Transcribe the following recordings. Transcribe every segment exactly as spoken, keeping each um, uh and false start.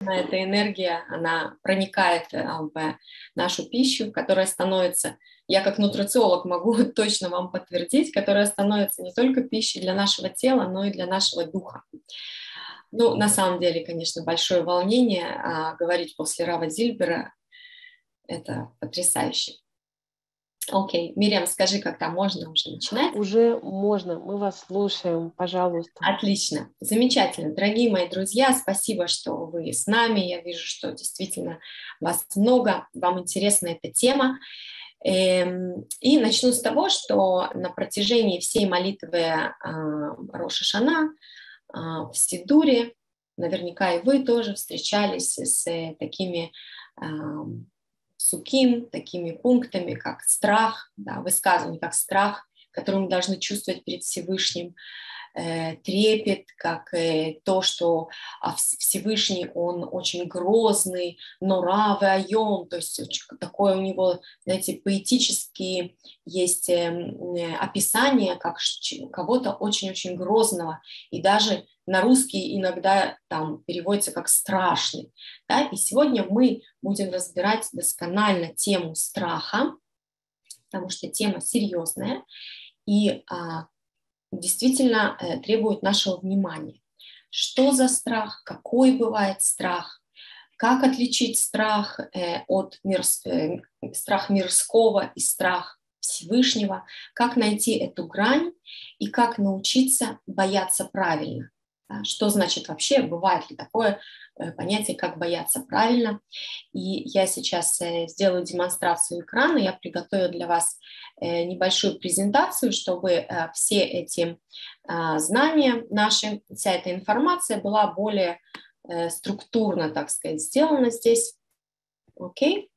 эта энергия, она проникает в нашу пищу, которая становится, я как нутрициолог могу точно вам подтвердить, которая становится не только пищей для нашего тела, но и для нашего духа. Ну, на самом деле, конечно, большое волнение, а говорить после Рава Зильбера – это потрясающе. Окей, Мириам, скажи, когда можно уже начинать? Уже можно, мы вас слушаем, пожалуйста. Отлично, замечательно. Дорогие мои друзья, спасибо, что вы с нами. Я вижу, что действительно вас много, вам интересна эта тема. И начну с того, что на протяжении всей молитвы Рош ха-Шана в Сидуре, наверняка и вы тоже встречались с такими суким, такими пунктами, как страх, да, высказывание как страх, который мы должны чувствовать перед Всевышним, э, трепет, как э, то, что а, Всевышний, он очень грозный, нора веайом, то есть такое у него, знаете, поэтические есть э, описание, как кого-то очень-очень грозного, и даже на русский иногда там переводится как страшный. Да? И сегодня мы будем разбирать досконально тему страха, потому что тема серьезная и а, действительно э, требует нашего внимания. Что за страх, какой бывает страх, как отличить страх э, от мир, э, страх мирского и страх Всевышнего, как найти эту грань и как научиться бояться правильно. Что значит вообще, бывает ли такое понятие, как бояться правильно. И я сейчас сделаю демонстрацию экрана, я приготовила для вас небольшую презентацию, чтобы все эти знания наши, вся эта информация была более структурно, так сказать, сделана здесь. Окей.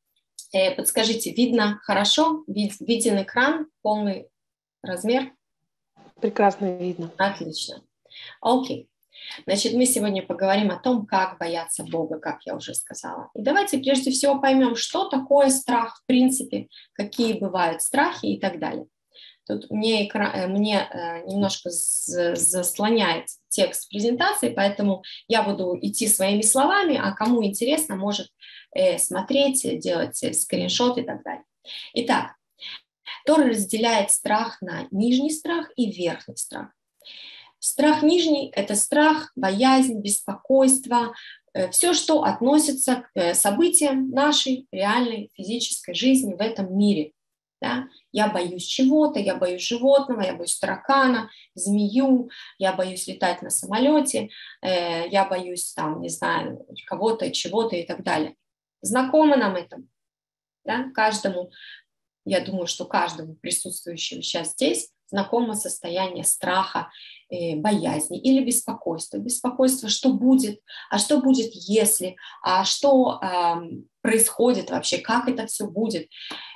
Подскажите, видно хорошо? Виден экран, полный размер? Прекрасно видно. Отлично. Окей. Значит, мы сегодня поговорим о том, как бояться Бога, как я уже сказала. И давайте прежде всего поймем, что такое страх в принципе, какие бывают страхи и так далее. Тут мне, экран, мне немножко заслоняет текст презентации, поэтому я буду идти своими словами, а кому интересно, может смотреть, делать скриншот и так далее. Итак, Тора разделяет страх на нижний страх и верхний страх. Страх нижний – это страх, боязнь, беспокойство, все, что относится к событиям нашей реальной физической жизни в этом мире. Да? Я боюсь чего-то, я боюсь животного, я боюсь таракана, змею, я боюсь летать на самолете, э, я боюсь, там, не знаю, кого-то, чего-то и так далее. Знакомо нам это? Да? Каждому, я думаю, что каждому присутствующему сейчас здесь знакомо состояние страха, э, боязни или беспокойства. Беспокойство, что будет, а что будет, если, а что э, происходит вообще, как это все будет.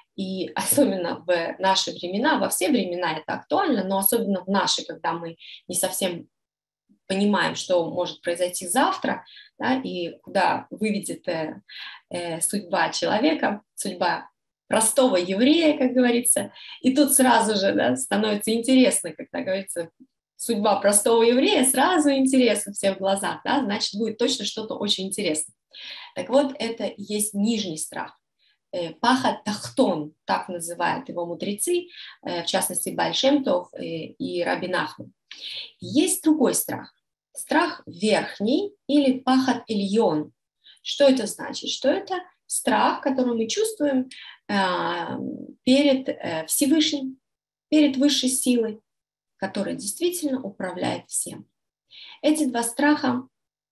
И особенно в наши времена, во все времена это актуально, но особенно в наши, когда мы не совсем понимаем, что может произойти завтра, да, и куда выведет э, э, судьба человека, судьба простого еврея, как говорится, и тут сразу же, да, становится интересно, когда говорится судьба простого еврея, сразу интересно всем в глазах, да, значит, будет точно что-то очень интересное. Так вот, это и есть нижний страх. Пахат тахтон, так называют его мудрецы, в частности, Бааль Шем Тов и Раби Нахман. Есть другой страх. Страх верхний или пахат ильон. Что это значит? Что это страх, который мы чувствуем э, перед э, Всевышним, перед высшей силой, которая действительно управляет всем. Эти два страха,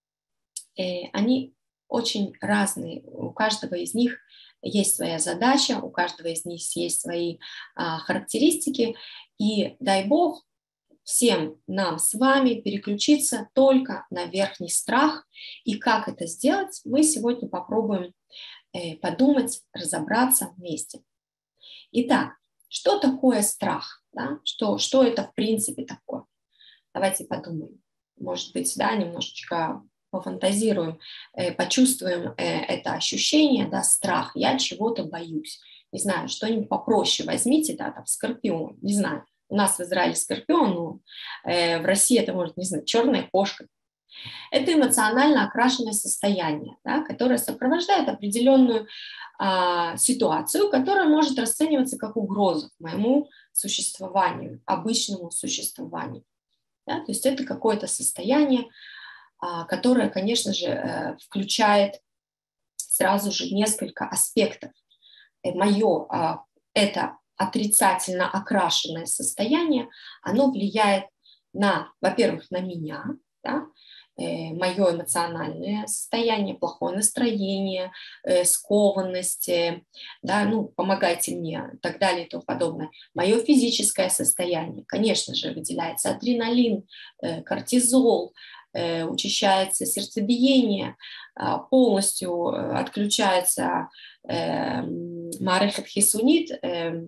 э, они очень разные. У каждого из них есть своя задача, у каждого из них есть свои э, характеристики. И дай Бог всем нам с вами переключиться только на верхний страх. И как это сделать, мы сегодня попробуем подумать, разобраться вместе. Итак, что такое страх? Да? Что, что это в принципе такое? Давайте подумаем. Может быть, да, немножечко пофантазируем, э, почувствуем э, это ощущение, да, страх. Я чего-то боюсь. Не знаю, что-нибудь попроще возьмите, да, там, скорпион, не знаю. У нас в Израиле скорпион, но э, в России это может, не знаю, черная кошка. Это эмоционально окрашенное состояние, да, которое сопровождает определенную а, ситуацию, которая может расцениваться как угроза моему существованию, обычному существованию. Да, то есть это какое-то состояние, а, которое, конечно же, э, включает сразу же несколько аспектов. Мое а, это отрицательно окрашенное состояние, оно влияет на, во-первых, на меня, да, э, мое эмоциональное состояние, плохое настроение, э, скованность, э, да, ну, помогайте мне и так далее и тому подобное. Мое физическое состояние, конечно же, выделяется адреналин, э, кортизол, э, учащается сердцебиение, э, полностью отключается э, Маарехет хисунит, э,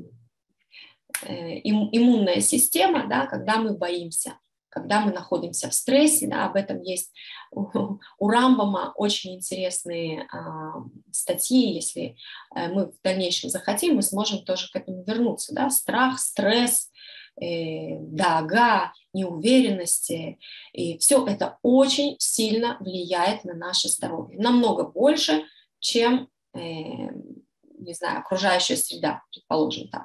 иммунная система, да, когда мы боимся, когда мы находимся в стрессе, да, об этом есть у, у Рамбама очень интересные а, статьи, если мы в дальнейшем захотим, мы сможем тоже к этому вернуться, да, страх, стресс, э, даага, неуверенности, и все это очень сильно влияет на наше здоровье, намного больше, чем, э, не знаю, окружающая среда, предположим так.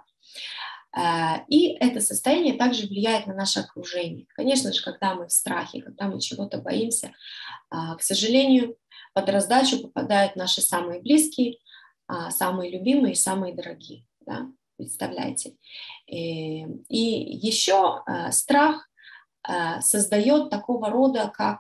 И это состояние также влияет на наше окружение. Конечно же, когда мы в страхе, когда мы чего-то боимся, к сожалению, под раздачу попадают наши самые близкие, самые любимые и самые дорогие. Да? Представляете? И еще страх создает такого рода, как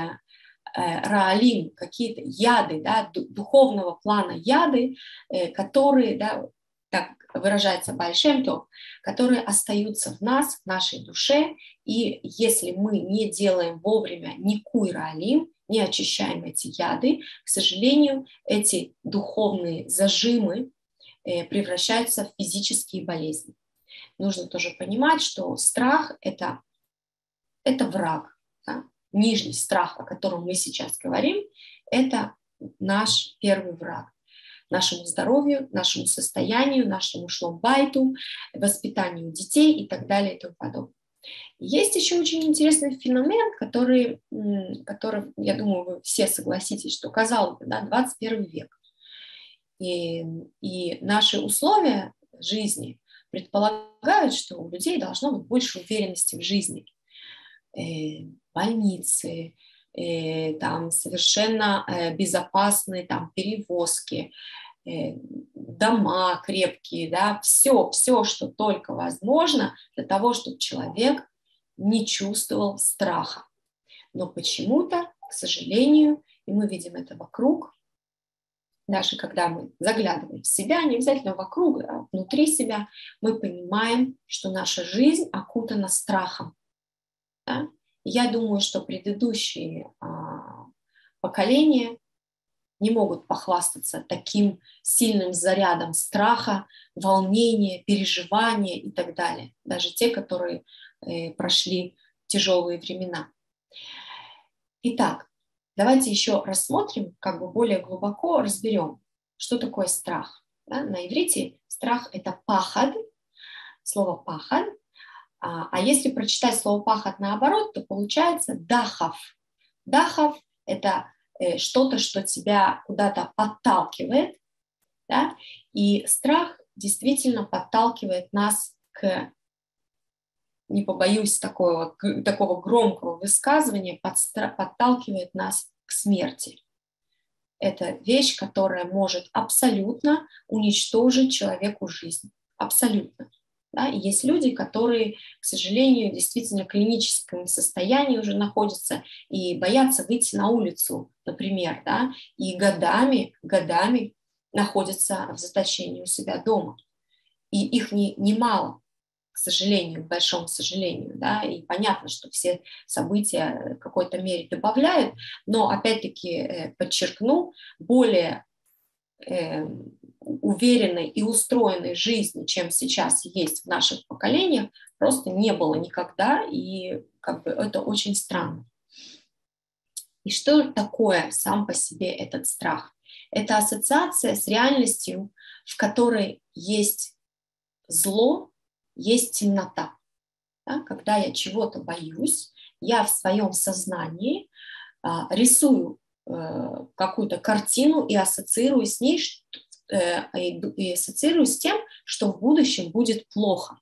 раалим, какие-то яды, да, духовного плана яды, которые, да, так выражается Бааль Шем Тов, которые остаются в нас, в нашей душе, и если мы не делаем вовремя никуй раалим, не очищаем эти яды, к сожалению, эти духовные зажимы э, превращаются в физические болезни. Нужно тоже понимать, что страх это, – это враг. Да? Нижний страх, о котором мы сейчас говорим, это наш первый враг. Нашему здоровью, нашему состоянию, нашему шломбайту, воспитанию детей и так далее и тому подобное. Есть еще очень интересный феномен, который, который, я думаю, вы все согласитесь, что, казалось бы, да, двадцать первый век. И, и наши условия жизни предполагают, что у людей должно быть больше уверенности в жизни. Э, больницы, там совершенно безопасные там, перевозки, дома крепкие, да, все, все, что только возможно для того, чтобы человек не чувствовал страха. Но почему-то, к сожалению, и мы видим это вокруг, даже когда мы заглядываем в себя, не обязательно вокруг, а внутри себя, мы понимаем, что наша жизнь окутана страхом. Да? Я думаю, что предыдущие а, поколения не могут похвастаться таким сильным зарядом страха, волнения, переживания и так далее. Даже те, которые э, прошли тяжелые времена. Итак, давайте еще рассмотрим, как бы более глубоко разберем, что такое страх. Да? На иврите страх – это пахад, слово пахад. А если прочитать слово «пахат» наоборот, то получается «дахав». «Дахав» — это что-то, что тебя куда-то подталкивает, да? И страх действительно подталкивает нас к, не побоюсь такого, такого громкого высказывания, подталкивает нас к смерти. Это вещь, которая может абсолютно уничтожить человеку жизнь. Абсолютно. Да, и есть люди, которые, к сожалению, действительно в клиническом состоянии уже находятся и боятся выйти на улицу, например, да, и годами, годами находятся в заточении у себя дома. И их не, немало, к сожалению, к большому сожалению. Да, и понятно, что все события в какой-то мере добавляют, но опять-таки подчеркну, более э, уверенной и устроенной жизни, чем сейчас есть в наших поколениях, просто не было никогда, и как бы это очень странно. И что такое сам по себе этот страх? Это ассоциация с реальностью, в которой есть зло, есть темнота. Да? Когда я чего-то боюсь, я в своем сознании рисую какую-то картину и ассоциирую с ней, и ассоциирую с тем, что в будущем будет плохо.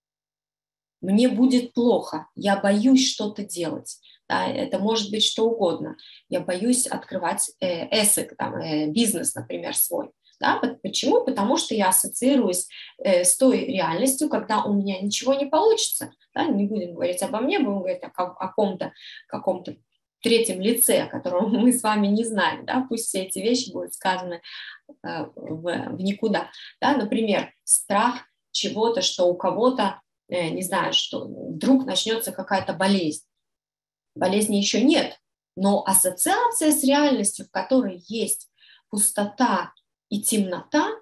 Мне будет плохо, я боюсь что-то делать. Да, это может быть что угодно. Я боюсь открывать э, эсэк, там, э, бизнес, например, свой. Да? Почему? Потому что я ассоциируюсь э, с той реальностью, когда у меня ничего не получится. Да? Не будем говорить обо мне, будем говорить о, о ком-то, каком-то третьем лице, которого мы с вами не знаем. Да? Пусть все эти вещи будут сказаны э, в, в никуда. Да? Например, страх чего-то, что у кого-то, э, не знаю, что вдруг начнется какая-то болезнь. Болезни еще нет, но ассоциация с реальностью, в которой есть пустота и темнота,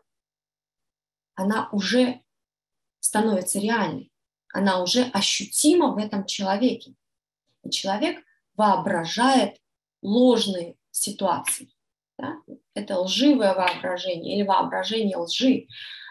она уже становится реальной, она уже ощутима в этом человеке. И человек воображает ложные ситуации. Да? Это лживое воображение или воображение лжи.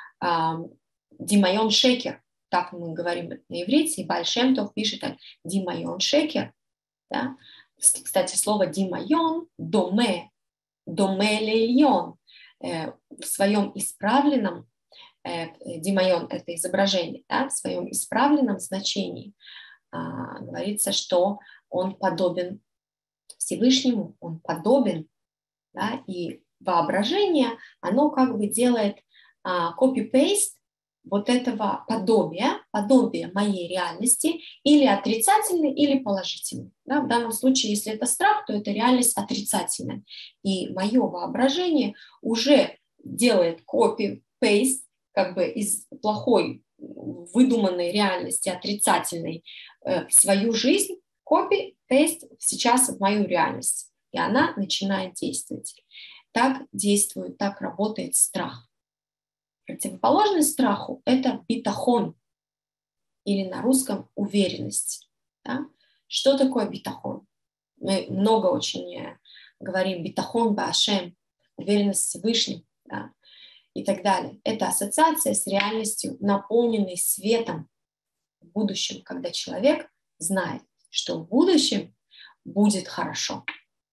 Димайон шекер, так мы говорим на иврите, и Бааль Шем Тов пишет так: Димайон шекер. Да? Кстати, слово «димайон» – «доме», «доме лейон». Э, в своем исправленном, э, «димайон» – это изображение, да? В своем исправленном значении э, говорится, что он подобен Всевышнему, он подобен, да? И воображение, оно как бы делает э, copy-paste вот этого подобия, подобия моей реальности, или отрицательной, или положительной. Да? В данном случае, если это страх, то это реальность отрицательная. И мое воображение уже делает copy-paste как бы из плохой выдуманной реальности отрицательной э, в свою жизнь, copy-paste сейчас в мою реальность. И она начинает действовать. Так действует, так работает страх. Противоположность страху – это битахон, или на русском уверенность. Да? Что такое битахон? Мы много очень говорим битахон баашем, уверенность в Всевышнем, да? И так далее. Это ассоциация с реальностью, наполненной светом в будущем, когда человек знает, что в будущем будет хорошо.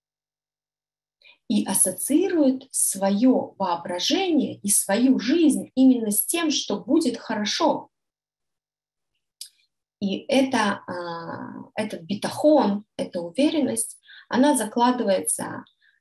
И ассоциирует свое воображение и свою жизнь именно с тем, что будет хорошо. И это, этот битахон, эта уверенность, она закладывается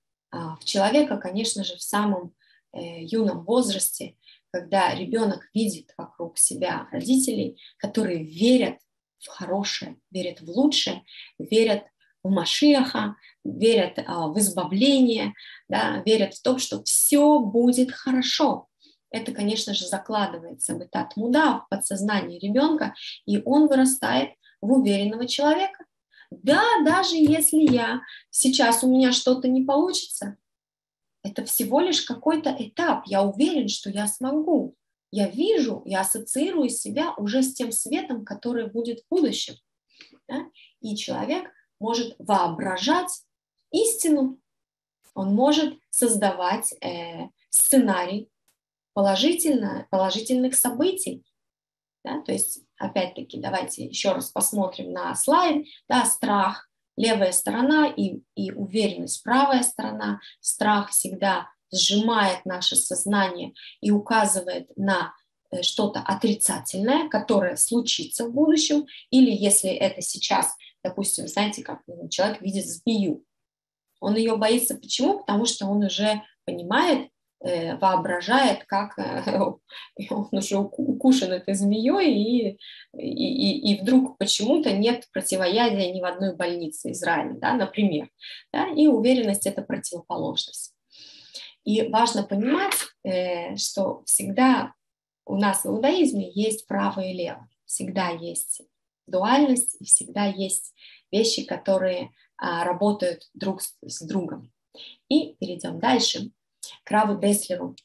в человека, конечно же, в самом юном возрасте, когда ребенок видит вокруг себя родителей, которые верят в хорошее, верят в лучшее, верят в Машиаха, верят а, в избавление, да, верят в то, что все будет хорошо. Это, конечно же, закладывается в этат муда, в подсознание ребенка, и он вырастает в уверенного человека. Да, даже если я сейчас у меня что-то не получится, это всего лишь какой-то этап. Я уверен, что я смогу. Я вижу, я ассоциирую себя уже с тем светом, который будет в будущем. Да? И человек может воображать истину, он может создавать э, сценарий положительно, положительных событий. Да? То есть, опять-таки, давайте еще раз посмотрим на слайд. Да, страх, левая сторона и, и уверенность, правая сторона. Страх всегда сжимает наше сознание и указывает на э, что-то отрицательное, которое случится в будущем, или если это сейчас, допустим, знаете, как человек видит змею. Он ее боится. Почему? Потому что он уже понимает, э, воображает, как э, он уже укушен этой змеей, и, и, и вдруг почему-то нет противоядия ни в одной больнице Израиля, да, например. Да? И уверенность – это противоположность. И важно понимать, э, что всегда у нас в иудаизме есть право и лево. Всегда есть дуальность, и всегда есть вещи, которые а, работают друг с, с другом. И перейдем дальше к Раву Деслеру.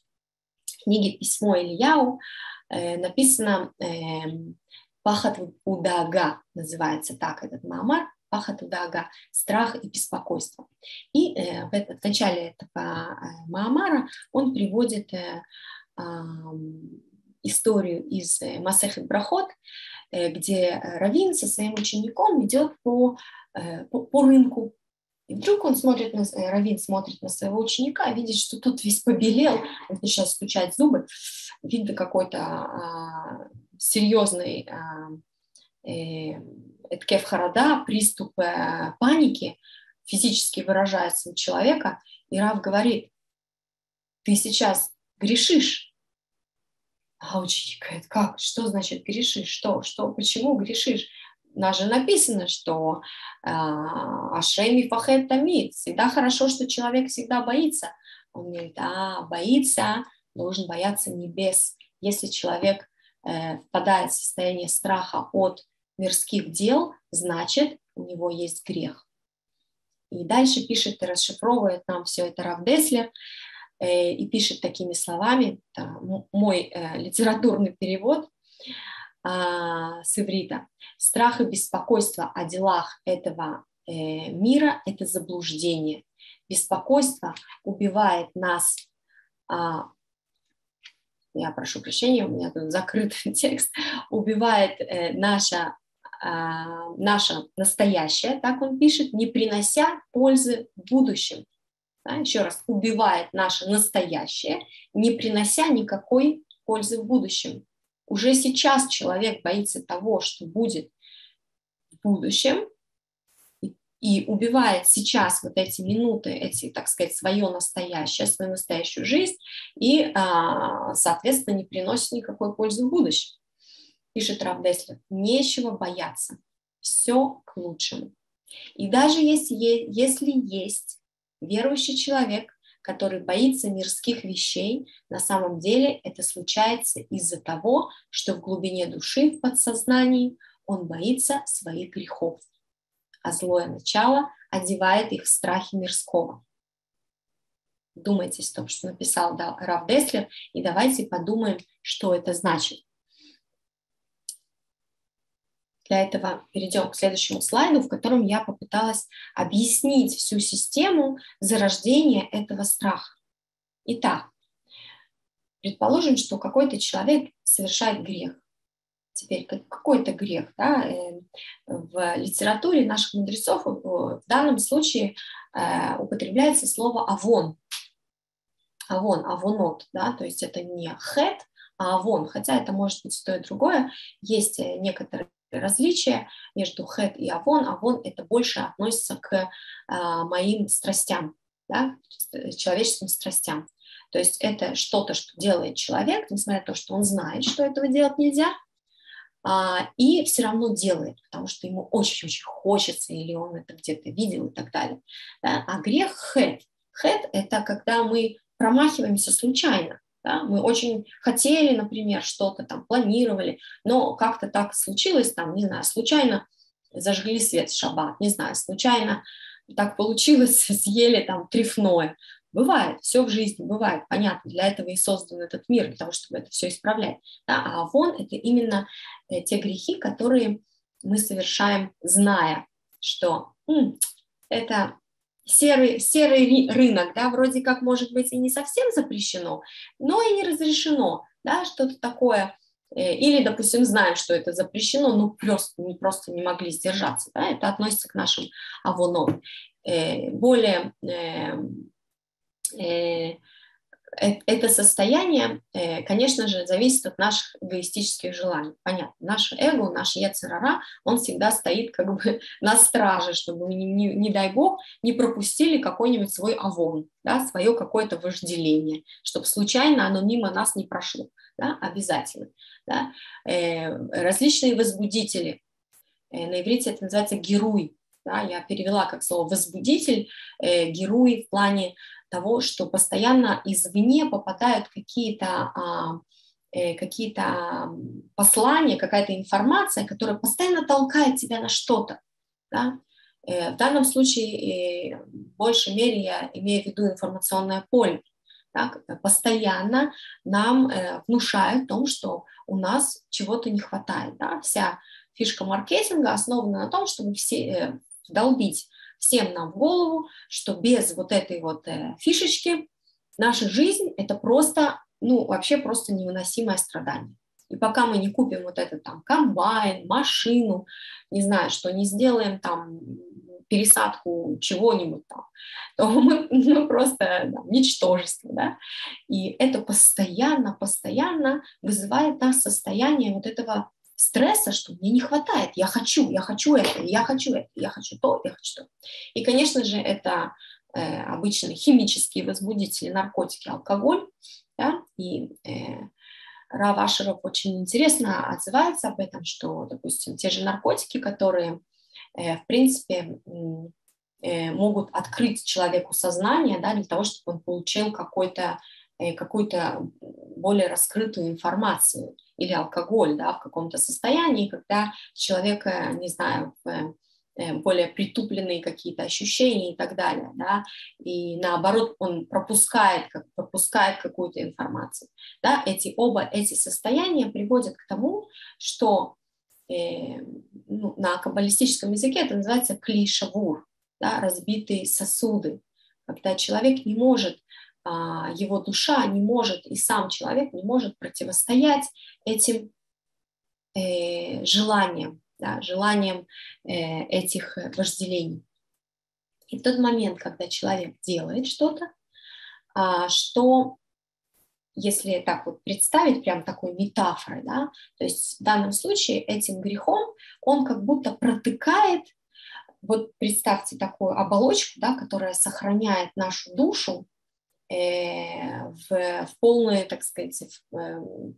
В книге «Письмо Ильяу» э, написано э, «Пахат удага», называется так этот маамар, «Пахат удага», страх и беспокойство. И э, в, это, в начале этого э, маамара он приводит э, э, историю из э, Масехет Брахот, где раввин со своим учеником идет по, по, по рынку. И вдруг он смотрит на, раввин смотрит на своего ученика, видит, что тот весь побелел, он начинает стучать зубы, видно какой-то а, серьезный а, э, эткеф харада, приступ э, паники физически выражается у человека, и Рав говорит: ты сейчас грешишь. А ученик говорит: как? Что значит грешишь? Что? Что? Почему грешишь? У нас же написано, что Ашем мифахет тамид. Всегда хорошо, что человек всегда боится. Он говорит: а, боится, должен бояться небес. Если человек э, впадает в состояние страха от мирских дел, значит, у него есть грех. И дальше пишет и расшифровывает нам все это Рав Деслер, э, и пишет такими словами, это мой э, литературный перевод э, с иврита: страх и беспокойство о делах этого э, мира – это заблуждение. Беспокойство убивает нас, э, я прошу прощения, у меня тут закрытый текст, убивает э, наше наше настоящее, так он пишет, не принося пользы в будущем. Да, еще раз, убивает наше настоящее, не принося никакой пользы в будущем. Уже сейчас человек боится того, что будет в будущем, и, и убивает сейчас вот эти минуты, эти, так сказать, свое настоящее, свою настоящую жизнь, и, соответственно, не приносит никакой пользы в будущем. Пишет Рав Деслер: нечего бояться, все к лучшему. И даже если, если есть верующий человек, который боится мирских вещей, на самом деле это случается из-за того, что в глубине души, в подсознании, он боится своих грехов, а злое начало одевает их в страхи мирского. Вдумайтесь в том, что написал Рав Деслер, и давайте подумаем, что это значит. Для этого перейдем к следующему слайду, в котором я попыталась объяснить всю систему зарождения этого страха. Итак, предположим, что какой-то человек совершает грех. Теперь какой-то грех, да, в литературе наших мудрецов в данном случае употребляется слово авон. Авон, авонот, да, то есть это не хет, а авон, хотя это может быть то и другое. Есть некоторые различия между хет и авон. Авон – это больше относится к а, моим страстям, да, человеческим страстям. То есть это что-то, что делает человек, несмотря на то, что он знает, что этого делать нельзя, а, и все равно делает, потому что ему очень-очень хочется, или он это где-то видел и так далее. Да? А грех хет. Хет – это когда мы промахиваемся случайно. Да? Мы очень хотели, например, что-то там, планировали, но как-то так случилось, там, не знаю, случайно зажгли свет в шаббат, не знаю, случайно так получилось, съели там трефное. Бывает, все в жизни бывает, понятно, для этого и создан этот мир, для того, чтобы это все исправлять. Да? А авон – это именно те грехи, которые мы совершаем, зная, что м, это серый, серый рынок, да, вроде как, может быть, и не совсем запрещено, но и не разрешено, да, что-то такое. Или, допустим, знаем, что это запрещено, но просто не, просто не могли сдержаться. Да? Это относится к нашим авонам. Более это состояние, конечно же, зависит от наших эгоистических желаний. Понятно, наше эго, наш йецер ара, он всегда стоит как бы на страже, чтобы мы, не, не, не дай бог, не пропустили какой-нибудь свой авон, да, свое какое-то вожделение, чтобы случайно оно мимо нас не прошло, да, обязательно. Да. Э, различные возбудители, э, на иврите это называется геруй, да, я перевела как слово возбудитель, э, геруй в плане того, что постоянно извне попадают какие-то а, э, какие-то послания, какая-то информация, которая постоянно толкает тебя на что-то. Да? Э, в данном случае, э, в большей мере, я имею в виду информационное поле. Да? Постоянно нам э, внушают о том, что у нас чего-то не хватает. Да? Вся фишка маркетинга основана на том, чтобы все э, долбить всем нам в голову, что без вот этой вот э, фишечки наша жизнь – это просто, ну, вообще просто невыносимое страдание. И пока мы не купим вот этот там комбайн, машину, не знаю, что не сделаем там пересадку чего-нибудь там, то мы, мы просто да, ничтожество, да, и это постоянно, постоянно вызывает нас состояние вот этого стресса, что мне не хватает, я хочу, я хочу это, я хочу это, я хочу то, я хочу то. И, конечно же, это э, обычные химические возбудители, наркотики, алкоголь, да, и э, Рав Ашеров очень интересно отзывается об этом, что, допустим, те же наркотики, которые, э, в принципе, э, могут открыть человеку сознание, да, для того, чтобы он получил какой-то, э, какую-то более раскрытую информацию, или алкоголь, да, в каком-то состоянии, когда человек, не знаю, в более притупленные какие-то ощущения и так далее, да, и наоборот он пропускает, как, пропускает какую-то информацию, да, эти оба эти состояния приводят к тому, что э, ну, на каббалистическом языке это называется кли-шавур, да, разбитые сосуды, когда человек не может, а, его душа не может, и сам человек не может противостоять этим э, желаниям, да, желанием э, этих вожделений. И в тот момент, когда человек делает что-то, а, что, если так вот представить прям такой метафорой, да, то есть в данном случае этим грехом он как будто протыкает, вот представьте такую оболочку, да, которая сохраняет нашу душу э, в, в полной, так сказать, в, э,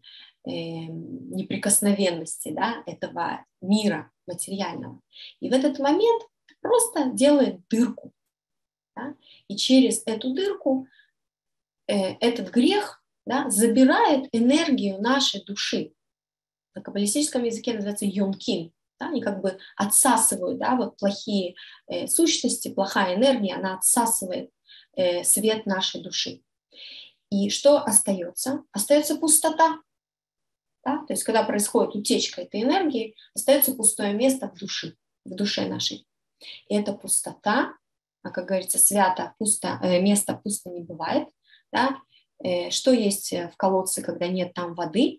неприкосновенности, да, этого мира материального. И в этот момент просто делает дырку. Да, и через эту дырку э, этот грех, да, забирает энергию нашей души. На каббалистическом языке называется йонкин. Да, они как бы отсасывают, да, вот плохие э, сущности, плохая энергия, она отсасывает э, свет нашей души. И что остается? Остается пустота. Да? То есть, когда происходит утечка этой энергии, остается пустое место в душе, в душе нашей. И эта пустота, а, как говорится, свято пусто, э, место пусто не бывает. Да? Э, что есть в колодце, когда нет там воды?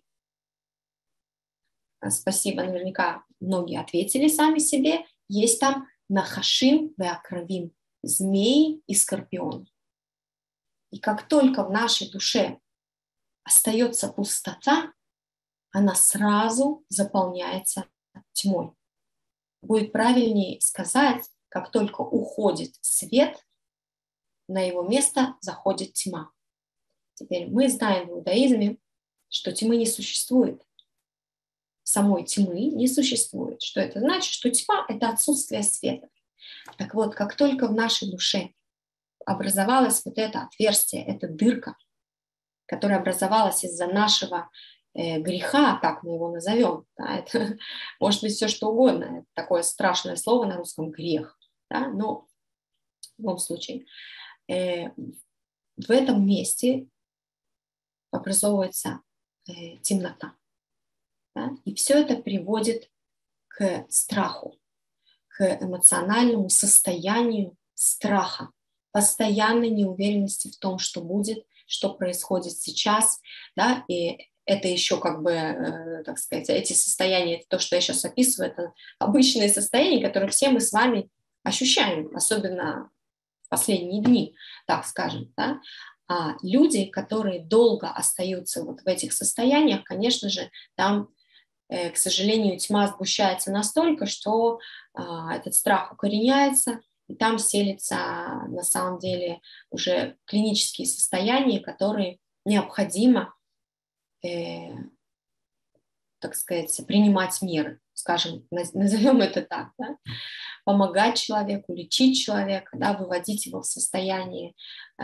Спасибо, наверняка многие ответили сами себе. Есть там нахашим веакравим, змеи и скорпионы. И как только в нашей душе остается пустота, она сразу заполняется тьмой. Будет правильнее сказать, как только уходит свет, на его место заходит тьма. Теперь мы знаем в иудаизме, что тьмы не существует. Самой тьмы не существует. Что это значит? Что тьма – это отсутствие света. Так вот, как только в нашей душе образовалось вот это отверстие, эта дырка, которая образовалась из-за нашего э, греха, так мы его назовем, да, это может быть все что угодно, это такое страшное слово на русском грех, да, но в любом случае э, в этом месте образовывается э, темнота, да, и все это приводит к страху, к эмоциональному состоянию страха, постоянной неуверенности в том, что будет, что происходит сейчас, да, и это еще как бы, э, так сказать, эти состояния, то, что я сейчас описываю, это обычные состояния, которые все мы с вами ощущаем, особенно в последние дни, так скажем, да. А люди, которые долго остаются вот в этих состояниях, конечно же, там, э, к сожалению, тьма сгущается настолько, что э, этот страх укореняется, и там селятся на самом деле уже клинические состояния, которые необходимо, э, так сказать, принимать меры, скажем, назовем это так, да? Помогать человеку, лечить человека, да, выводить его в состояние э,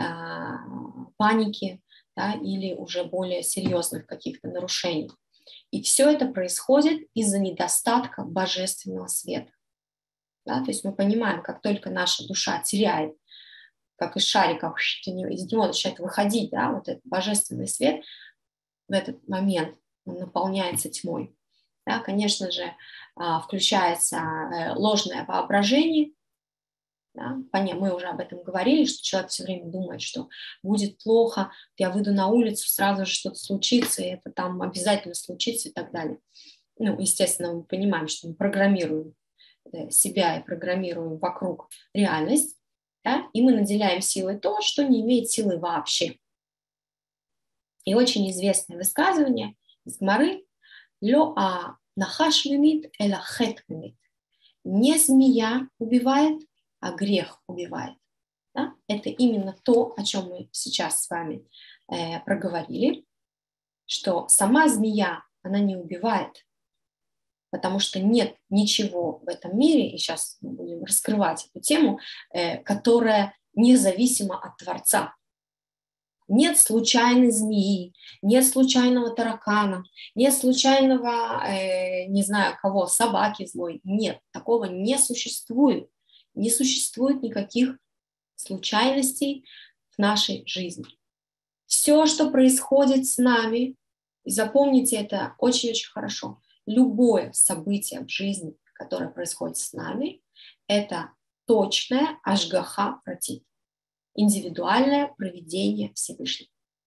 паники, да, или уже более серьезных каких-то нарушений. И все это происходит из-за недостатка божественного света. Да? То есть мы понимаем, как только наша душа теряет, как из шариков, из него начинает выходить, да, вот этот божественный свет, в этот момент он наполняется тьмой. Да, конечно же, включается ложное воображение. Да, мы уже об этом говорили, что человек все время думает, что будет плохо, я выйду на улицу, сразу же что-то случится, и это там обязательно случится и так далее. Ну, естественно, мы понимаем, что мы программируем себя и программируем вокруг реальность, да, и мы наделяем силой то, что не имеет силы вообще. И очень известное высказывание из Гмары: «Ло а нахаш мимит эла хет мимит». Не змея убивает, а грех убивает. Да? Это именно то, о чем мы сейчас с вами э, проговорили, что сама змея, она не убивает, потому что нет ничего в этом мире, и сейчас мы будем раскрывать эту тему, э, которая независима от Творца. Нет случайной змеи, нет случайного таракана, нет случайного, э, не знаю кого, собаки злой. Нет, такого не существует. Не существует никаких случайностей в нашей жизни. Все, что происходит с нами, и запомните это очень-очень хорошо, любое событие в жизни, которое происходит с нами, это точное ашгаха пратит. Индивидуальное провидение Всевышнего.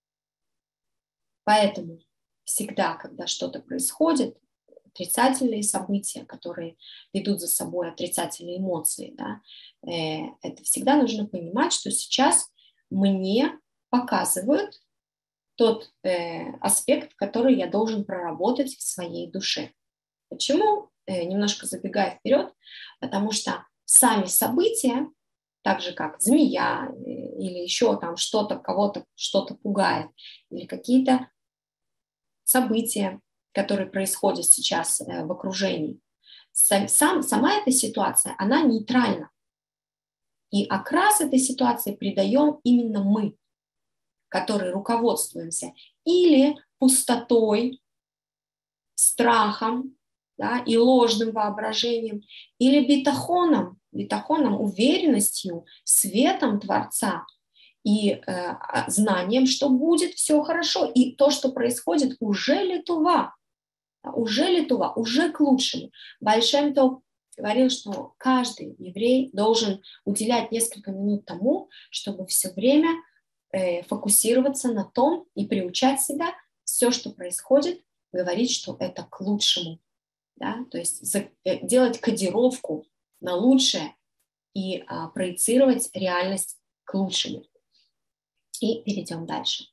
Поэтому всегда, когда что-то происходит, отрицательные события, которые ведут за собой отрицательные эмоции, да, э, это всегда нужно понимать, что сейчас мне показывают тот э, аспект, который я должен проработать в своей душе. Почему? Э, немножко забегая вперед, потому что сами события, так же как змея или еще там что-то, кого-то что-то пугает, или какие-то события, которые происходят сейчас в окружении. Сам, сама эта ситуация, она нейтральна. И окрас этой ситуации придаем именно мы, которые руководствуемся или пустотой, страхом, да, и ложным воображением, или битахоном, битахоном, уверенностью, светом Творца и э, знанием, что будет все хорошо. И то, что происходит, уже летува, уже летува, уже к лучшему. Бааль Шем Тов говорил, что каждый еврей должен уделять несколько минут тому, чтобы все время э, фокусироваться на том и приучать себя все, что происходит, говорить, что это к лучшему. Да? То есть за, э, делать кодировку на лучшее и а, проецировать реальность к лучшему. И перейдем дальше.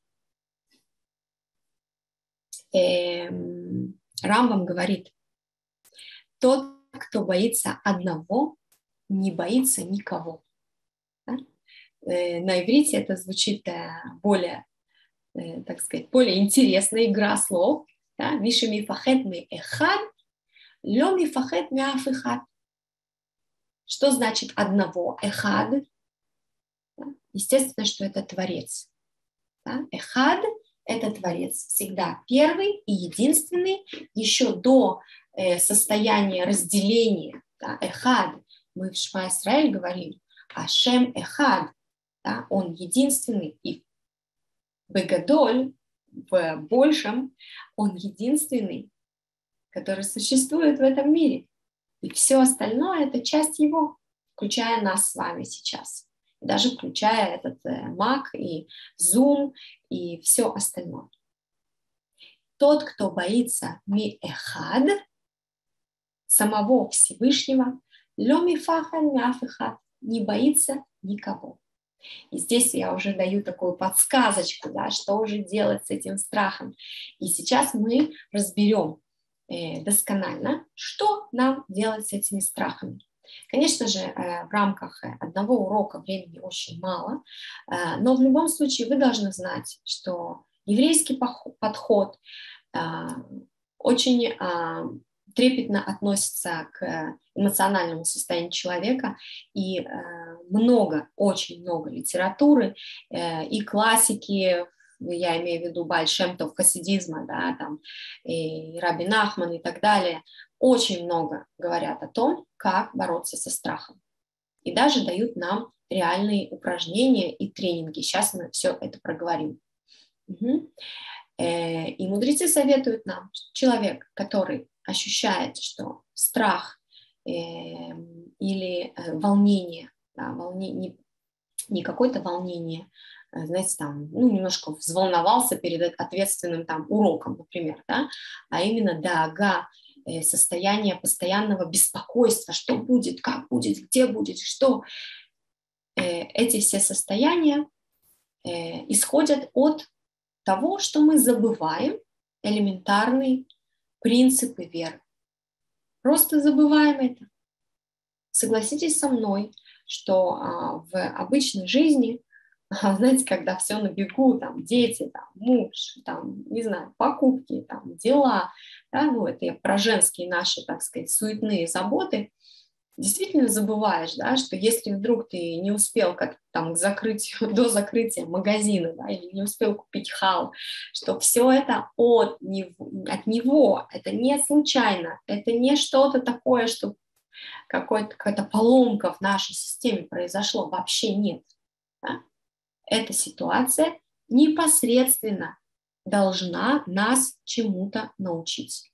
Эм, Рамбам говорит: тот, кто боится одного, не боится никого. Да? Э, на иврите это звучит э, более, э, так сказать, более интересная игра слов. Миши мифахет ми эхад, лё мифахет ми аф эхад. Что значит одного? Эхад. Да? Естественно, что это Творец. Да? Эхад – это Творец. Всегда первый и единственный. Еще до э, состояния разделения. Да? Эхад. Мы в Шма Исраэль говорим Ашем Эхад. Да? Он единственный. И Бегадоль, в большем, он единственный, который существует в этом мире. И все остальное – это часть его, включая нас с вами сейчас. Даже включая этот э, Mac и Zoom и все остальное. Тот, кто боится ми-эхад, самого Всевышнего, лё мифахан мяфихат, не боится никого. И здесь я уже даю такую подсказочку, да, что уже делать с этим страхом. И сейчас мы разберем э, досконально, что нам делать с этими страхами. Конечно же, э, в рамках одного урока времени очень мало, э, но в любом случае вы должны знать, что еврейский подход э, очень э, трепетно относится к эмоциональному состоянию человека, и э, много, очень много литературы э, и классики, я имею в виду Бааль Шем Тов, хасидизма, да, там, и Раби Нахман и так далее, очень много говорят о том, как бороться со страхом. И даже дают нам реальные упражнения и тренинги. Сейчас мы все это проговорим. Угу. Э, и мудрецы советуют нам, что человек, который ощущает, что страх э, или э, волнение, да, волне, не, не какое-то волнение, э, знаете, там, ну, немножко взволновался перед ответственным там уроком, например, да, а именно даага состояние постоянного беспокойства, что будет, как будет, где будет, что. Эти все состояния исходят от того, что мы забываем элементарные принципы веры. Просто забываем это. Согласитесь со мной, что в обычной жизни, знаете, когда все на бегу, там дети, там муж, там, не знаю, покупки, там дела, да, ну это я про женские наши, так сказать, суетные заботы, действительно забываешь, да, что если вдруг ты не успел как там к закрытию, до закрытия магазина, да, или не успел купить хал, что все это от него, от него, это не случайно, это не что-то такое, что какая-то поломка в нашей системе произошло, вообще нет. Да? Эта ситуация непосредственно должна нас чему-то научить.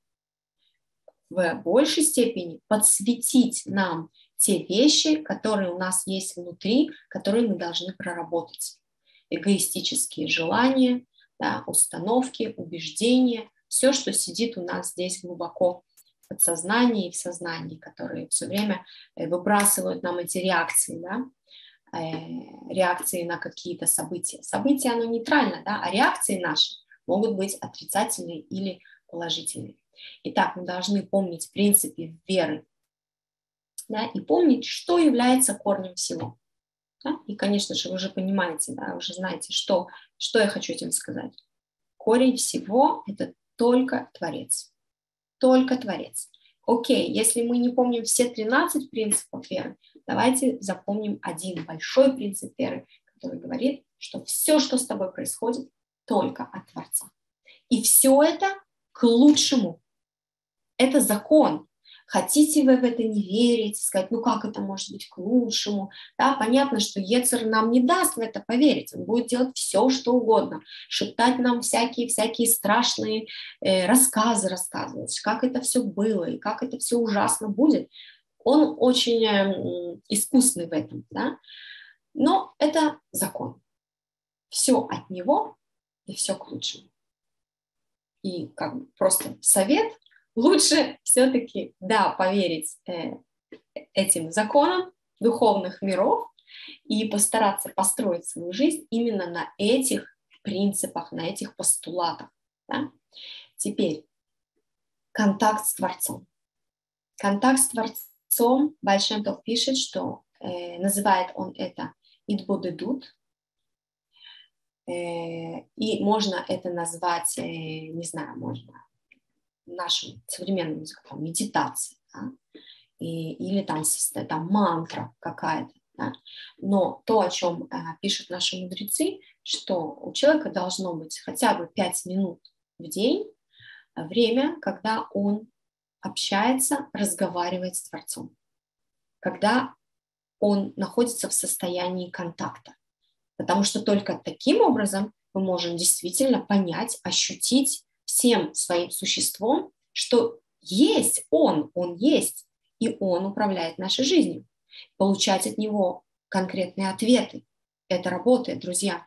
В большей степени подсветить нам те вещи, которые у нас есть внутри, которые мы должны проработать. Эгоистические желания, да, установки, убеждения, все, что сидит у нас здесь глубоко в подсознании и в сознании, которые все время выбрасывают нам эти реакции, да, реакции на какие-то события. События, оно нейтрально, да, а реакции наши могут быть отрицательные или положительные. Итак, мы должны помнить принципы веры, да, и помнить, что является корнем всего. Да? И, конечно же, вы уже понимаете, да, уже знаете, что, что я хочу этим сказать. Корень всего – это только Творец. Только Творец. Окей, если мы не помним все тринадцать принципов веры, давайте запомним один большой принцип веры, который говорит, что все, что с тобой происходит, только от Творца. И все это к лучшему. Это закон. Хотите вы в это не верить, сказать, ну как это может быть к лучшему? Да, понятно, что Ецер нам не даст в это поверить. Он будет делать все, что угодно. Шептать нам всякие-всякие страшные э, рассказы рассказывать, как это все было и как это все ужасно будет. Он очень э, искусный в этом. Да? Но это закон. Все от него и все к лучшему. И как бы просто совет – лучше все-таки, да, поверить э, этим законам духовных миров и постараться построить свою жизнь именно на этих принципах, на этих постулатах. Да? Теперь контакт с Творцом. Контакт с Творцом, Бааль Шем Тов пишет, что э, называет он это идбодедут, э, и можно это назвать, э, не знаю, можно нашим современным языком, медитации, да? И, или там, там мантра какая-то. Да? Но то, о чем э, пишут наши мудрецы, что у человека должно быть хотя бы пять минут в день время, когда он общается, разговаривает с Творцом, когда он находится в состоянии контакта. Потому что только таким образом мы можем действительно понять, ощутить всем своим существом, что есть Он, Он есть, и Он управляет нашей жизнью. Получать от Него конкретные ответы. Это работает, друзья.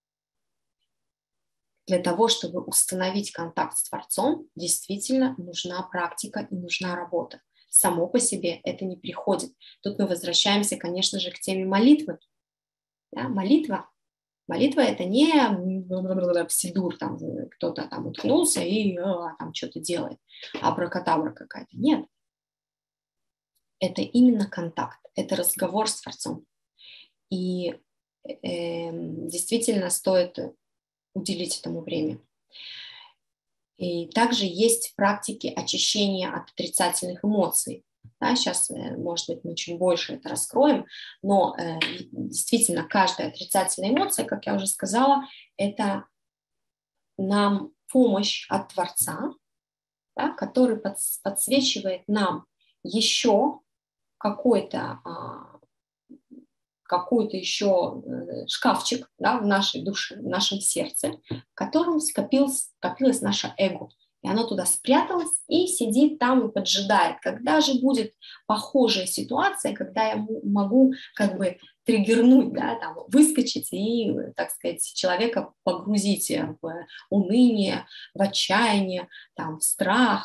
Для того, чтобы установить контакт с Творцом, действительно нужна практика и нужна работа. Само по себе это не приходит. Тут мы возвращаемся, конечно же, к теме молитвы. Да, молитва. Молитва – это не сидур, там кто-то там уткнулся и а, там что-то делает, абракадабра какая-то. Нет. Это именно контакт, это разговор с Творцом. И э, действительно стоит уделить этому время. И также есть практики очищения от отрицательных эмоций. Да, сейчас, может быть, мы чуть больше это раскроем, но э, действительно каждая отрицательная эмоция, как я уже сказала, это нам помощь от Творца, да, который под, подсвечивает нам еще какой-то, а, какой-то еще шкафчик, да, в нашей душе, в нашем сердце, в котором скопилось, скопилось наше эго. И оно туда спряталось и сидит там и поджидает. Когда же будет похожая ситуация, когда я могу как бы триггернуть, да, там, выскочить и, так сказать, человека погрузить в уныние, в отчаяние, там, в страх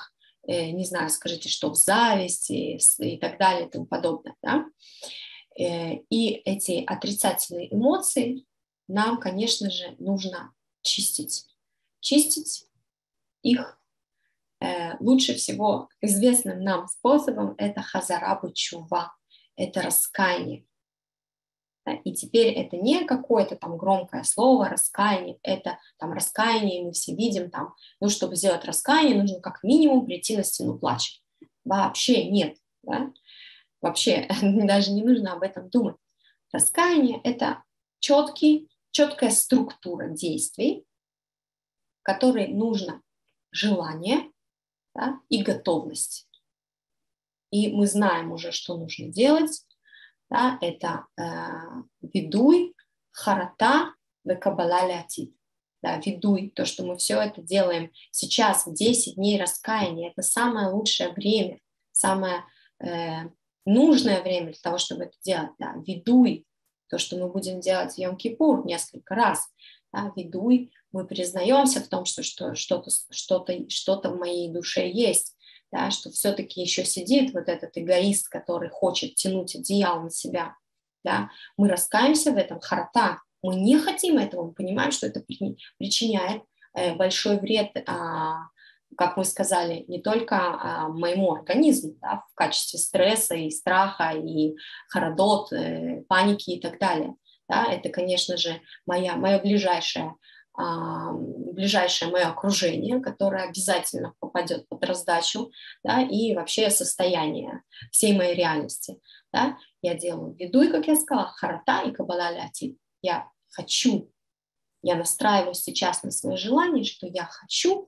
э, не знаю, скажите, что в зависти и так далее и тому подобное, да? Э, и эти отрицательные эмоции нам, конечно же, нужно чистить. Чистить их э, лучше всего известным нам способом это хазара бетшува, это раскаяние. Да? И теперь это не какое-то там громкое слово, раскаяние, это там раскаяние, мы все видим там, ну, чтобы сделать раскаяние, нужно как минимум прийти на стену плача. Вообще нет, да? Вообще даже не нужно об этом думать. Раскаяние – это четкий, четкая структура действий, в которой нужно желание, да, и готовность. И мы знаем уже, что нужно делать. Да, это э, видуй, харата, векабала леатид. Да, видуй, то, что мы все это делаем сейчас, в десять дней раскаяния, это самое лучшее время, самое э, нужное время для того, чтобы это делать. Да. Видуй, то, что мы будем делать в Йом-Кипур несколько раз. Да, видуй, мы признаемся в том, что, что что-то, что-то, что-то в моей душе есть, да, что все-таки еще сидит вот этот эгоист, который хочет тянуть одеяло на себя. Да. Мы раскаемся в этом, харата. Мы не хотим этого, мы понимаем, что это причиняет э, большой вред, а, как мы сказали, не только а, моему организму, да, в качестве стресса и страха, и харадот, э, паники и так далее. Да. Это, конечно же, моя, мое ближайшее ближайшее мое окружение, которое обязательно попадет под раздачу, да, и вообще состояние всей моей реальности. Да. Я делаю видуй, как я сказала, харата и кабала леатид. Я хочу, я настраиваюсь сейчас на свое желание, что я хочу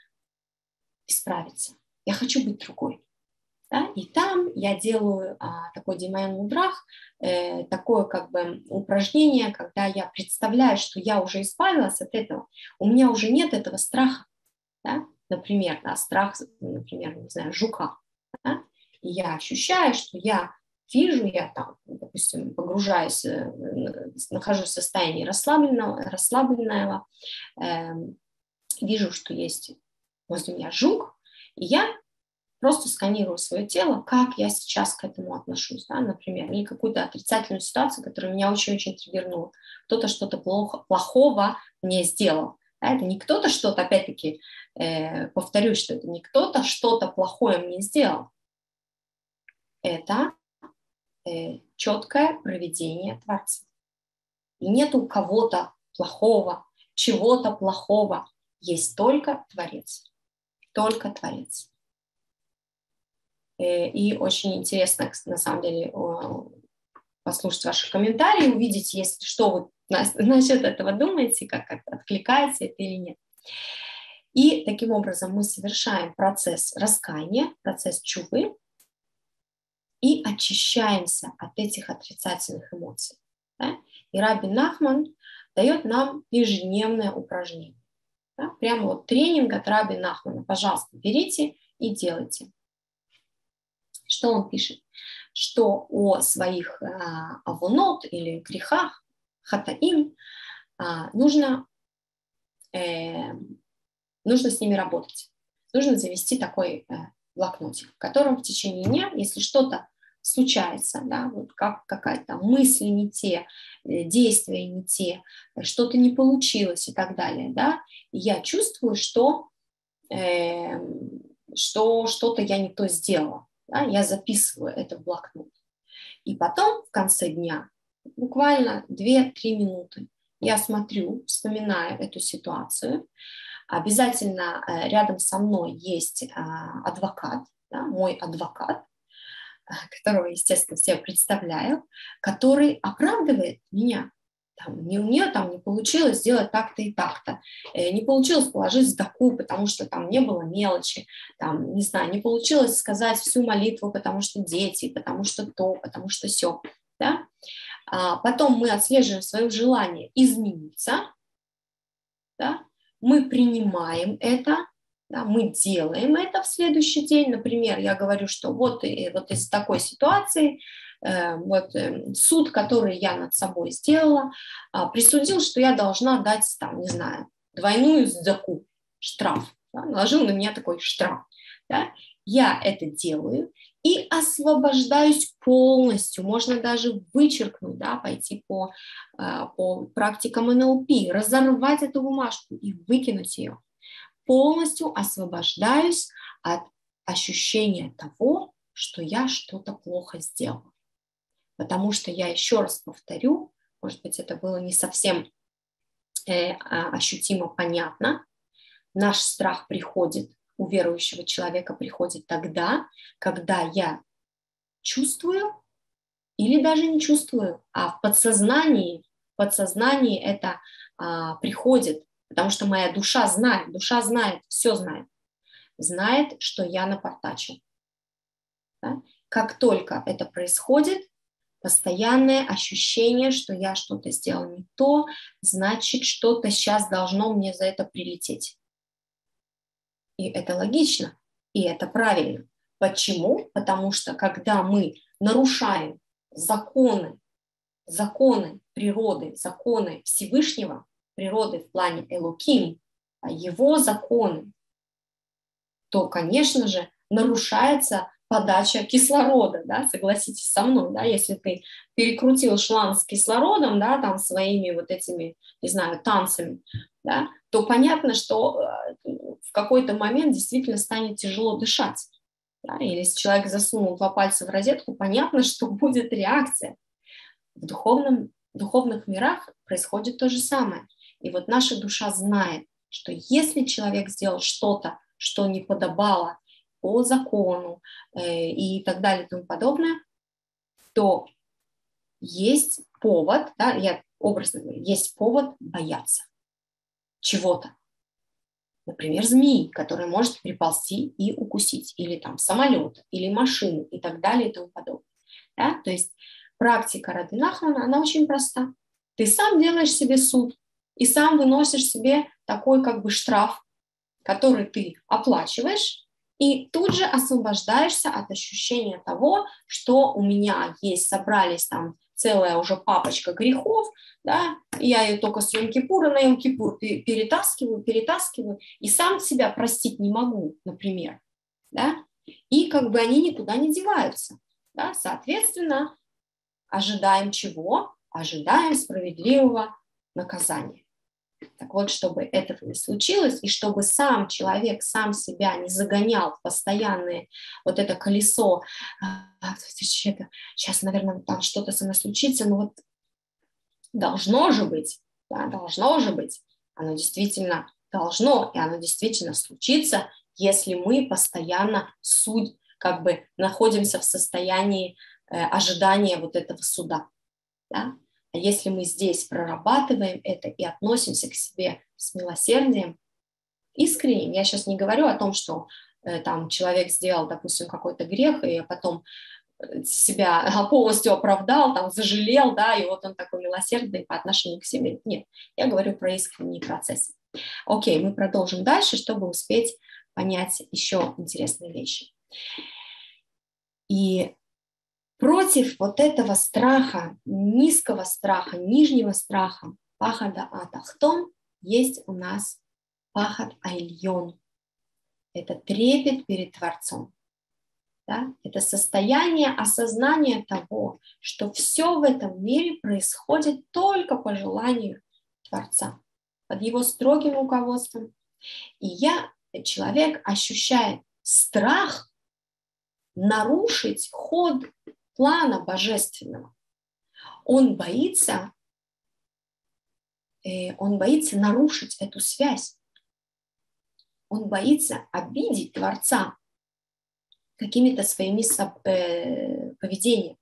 исправиться, я хочу быть другой. Да? И там я делаю а, такой димаян мудрах, э, такое как бы упражнение, когда я представляю, что я уже избавилась от этого, у меня уже нет этого страха, да? Например, да, страх, например, не знаю, жука, да? И я ощущаю, что я вижу, я там, допустим, погружаюсь, э, нахожусь в состоянии расслабленного, расслабленного э, вижу, что есть возле меня жук, и я просто сканирую свое тело, как я сейчас к этому отношусь, да, например, или какую-то отрицательную ситуацию, которая меня очень-очень триггернула. Кто-то что-то плохо, плохого мне сделал. Да, это не кто-то что-то, опять-таки, э, повторюсь, что это не кто-то что-то плохое мне сделал. Это э, четкое проведение Творца. И нет у кого-то плохого, чего-то плохого. Есть только Творец. Только Творец. И очень интересно, на самом деле, послушать ваши комментарии, увидеть, если что вы насчет этого думаете, как откликается это или нет. И таким образом мы совершаем процесс раскаяния, процесс чувы и очищаемся от этих отрицательных эмоций. Да? И Раби Нахман дает нам ежедневное упражнение. Да? Прямо вот тренинг от Раби Нахмана. Пожалуйста, берите и делайте. Что он пишет? Что о своих а, авонот или грехах, хатаим, а, нужно, э, нужно с ними работать. Нужно завести такой э, блокнотик, в котором в течение дня, если что-то случается, да, вот как какая-то мысль не те, действия не те, что-то не получилось и так далее, да, и я чувствую, что, э, что что-то я не то сделала. Да, я записываю это в блокнот. И потом в конце дня, буквально две-три минуты, я смотрю, вспоминаю эту ситуацию. Обязательно рядом со мной есть адвокат, да, мой адвокат, которого, естественно, все представляю, который оправдывает меня. Там, не, у нее там не получилось сделать так-то и так-то, э, не получилось положить сдаку, потому что там не было мелочи, там, не знаю, не получилось сказать всю молитву, потому что дети, потому что то, потому что сё, да? А потом мы отслеживаем свое желание измениться, да? Мы принимаем это, да? Мы делаем это в следующий день, например, я говорю, что вот, и, вот из такой ситуации вот суд, который я над собой сделала, присудил, что я должна дать, там, не знаю, двойную сдаку, штраф, да, наложил на меня такой штраф. Да? Я это делаю и освобождаюсь полностью. Можно даже вычеркнуть, да, пойти по, по практикам эн эл пи, разорвать эту бумажку и выкинуть ее. Полностью освобождаюсь от ощущения того, что я что-то плохо сделала. Потому что я еще раз повторю, может быть, это было не совсем э, ощутимо понятно, наш страх приходит, у верующего человека приходит тогда, когда я чувствую или даже не чувствую, а в подсознании, в подсознании это а, приходит, потому что моя душа знает, душа знает, все знает, знает, что я напортачил. Да? Как только это происходит, постоянное ощущение, что я что-то сделал не то, значит, что-то сейчас должно мне за это прилететь. И это логично, и это правильно. Почему? Потому что когда мы нарушаем законы, законы природы, законы Всевышнего, природы в плане Элоким, его законы, то, конечно же, нарушается подача кислорода, да, согласитесь со мной, да, если ты перекрутил шланг с кислородом, да, там своими вот этими, не знаю, танцами, да, то понятно, что в какой-то момент действительно станет тяжело дышать. Да? Или если человек засунул два пальца в розетку, понятно, что будет реакция. В духовном, в духовных мирах происходит то же самое. И вот наша душа знает, что если человек сделал что-то, что не подобало по закону э, и так далее и тому подобное, то есть повод, да, я образно говорю, есть повод бояться чего-то. Например, змеи, которая может приползти и укусить, или там самолет, или машину и так далее и тому подобное. Да? То есть практика Рабби Нахмана, она очень проста. Ты сам делаешь себе суд и сам выносишь себе такой как бы штраф, который ты оплачиваешь, и тут же освобождаешься от ощущения того, что у меня есть, собрались там целая уже папочка грехов, да, и я ее только с Йом-Кипура на Йом-Кипур перетаскиваю, перетаскиваю, и сам себя простить не могу, например, да, и как бы они никуда не деваются, да, соответственно, ожидаем чего? Ожидаем справедливого наказания. Так вот, чтобы этого не случилось, и чтобы сам человек, сам себя не загонял в постоянное вот это колесо, сейчас, наверное, там что-то со мной случится, но вот должно же быть, да, должно же быть, оно действительно должно, и оно действительно случится, если мы постоянно суд, как бы находимся в состоянии э, ожидания вот этого суда, да? А если мы здесь прорабатываем это и относимся к себе с милосердием, искренним, я сейчас не говорю о том, что э, там человек сделал, допустим, какой-то грех, и потом себя полностью оправдал, там, зажалел, да, и вот он такой милосердный по отношению к себе. Нет, я говорю про искренний процесс. Окей, мы продолжим дальше, чтобы успеть понять еще интересные вещи. И против вот этого страха, низкого страха, нижнего страха, пахада атахтон, есть у нас пахад айльон. Это трепет перед Творцом. Да? Это состояние осознания того, что все в этом мире происходит только по желанию Творца, под его строгим руководством. И я, человек, ощущает страх нарушить ход плана божественного. Он боится, э, он боится нарушить эту связь. Он боится обидеть Творца какими-то своими э, поведениями.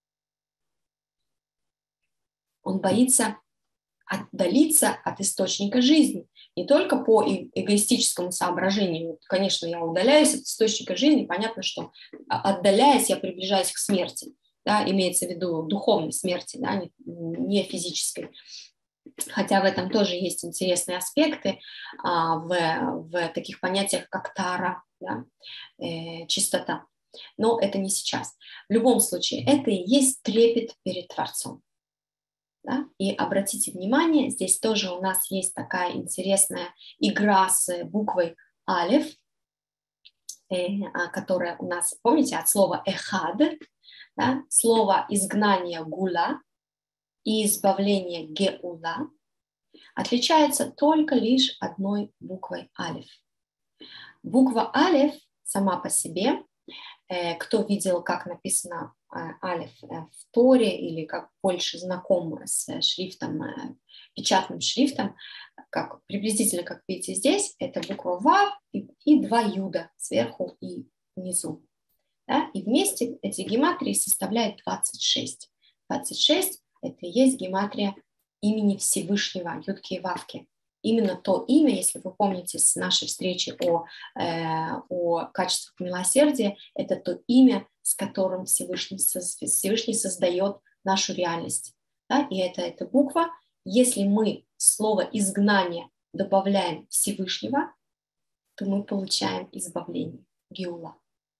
Он боится отдалиться от источника жизни. Не только по эгоистическому соображению. Конечно, я удаляюсь от источника жизни. Понятно, что отдаляясь, я приближаюсь к смерти. Да, имеется в виду духовной смерти, да, не, не физической. Хотя в этом тоже есть интересные аспекты а, в, в таких понятиях, как тара, да, э, чистота. Но это не сейчас. В любом случае, это и есть трепет перед Творцом. Да? И обратите внимание, здесь тоже у нас есть такая интересная игра с буквой алеф. которое у нас, помните, от слова эхад, да, слово изгнание гула и избавление геула отличается только лишь одной буквой алеф. Буква алеф сама по себе, кто видел, как написано алеф в Торе или как больше знаком с шрифтом, печатным шрифтом, как, приблизительно, как видите здесь, это буква вав и, и два юда сверху и внизу. Да? И вместе эти гематрии составляют двадцать шесть. двадцать шесть – это и есть гематрия имени Всевышнего, Юдки и Вавки. Именно то имя, если вы помните с нашей встречи о, э, о качествах милосердия, это то имя, с которым Всевышний, Всевышний создает нашу реальность. Да? И это эта буква. Если мы слово «изгнание» добавляем Всевышнего, то мы получаем избавление, геула.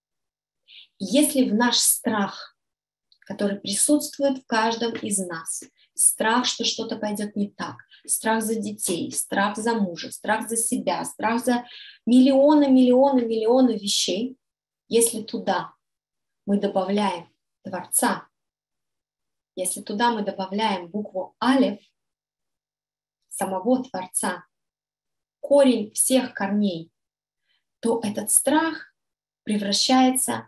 Если в наш страх, который присутствует в каждом из нас, страх, что что-то пойдет не так, страх за детей, страх за мужа, страх за себя, страх за миллионы, миллионы, миллионы вещей, если туда мы добавляем Творца, если туда мы добавляем букву алеф, самого Творца, корень всех корней, то этот страх превращается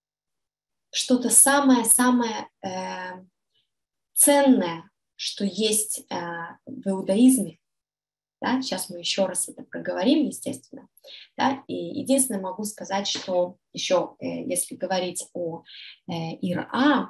в что-то самое-самое э, ценное, что есть э, в иудаизме. Да? Сейчас мы еще раз это проговорим, естественно. Да? И единственное могу сказать, что еще, э, если говорить о э, ира,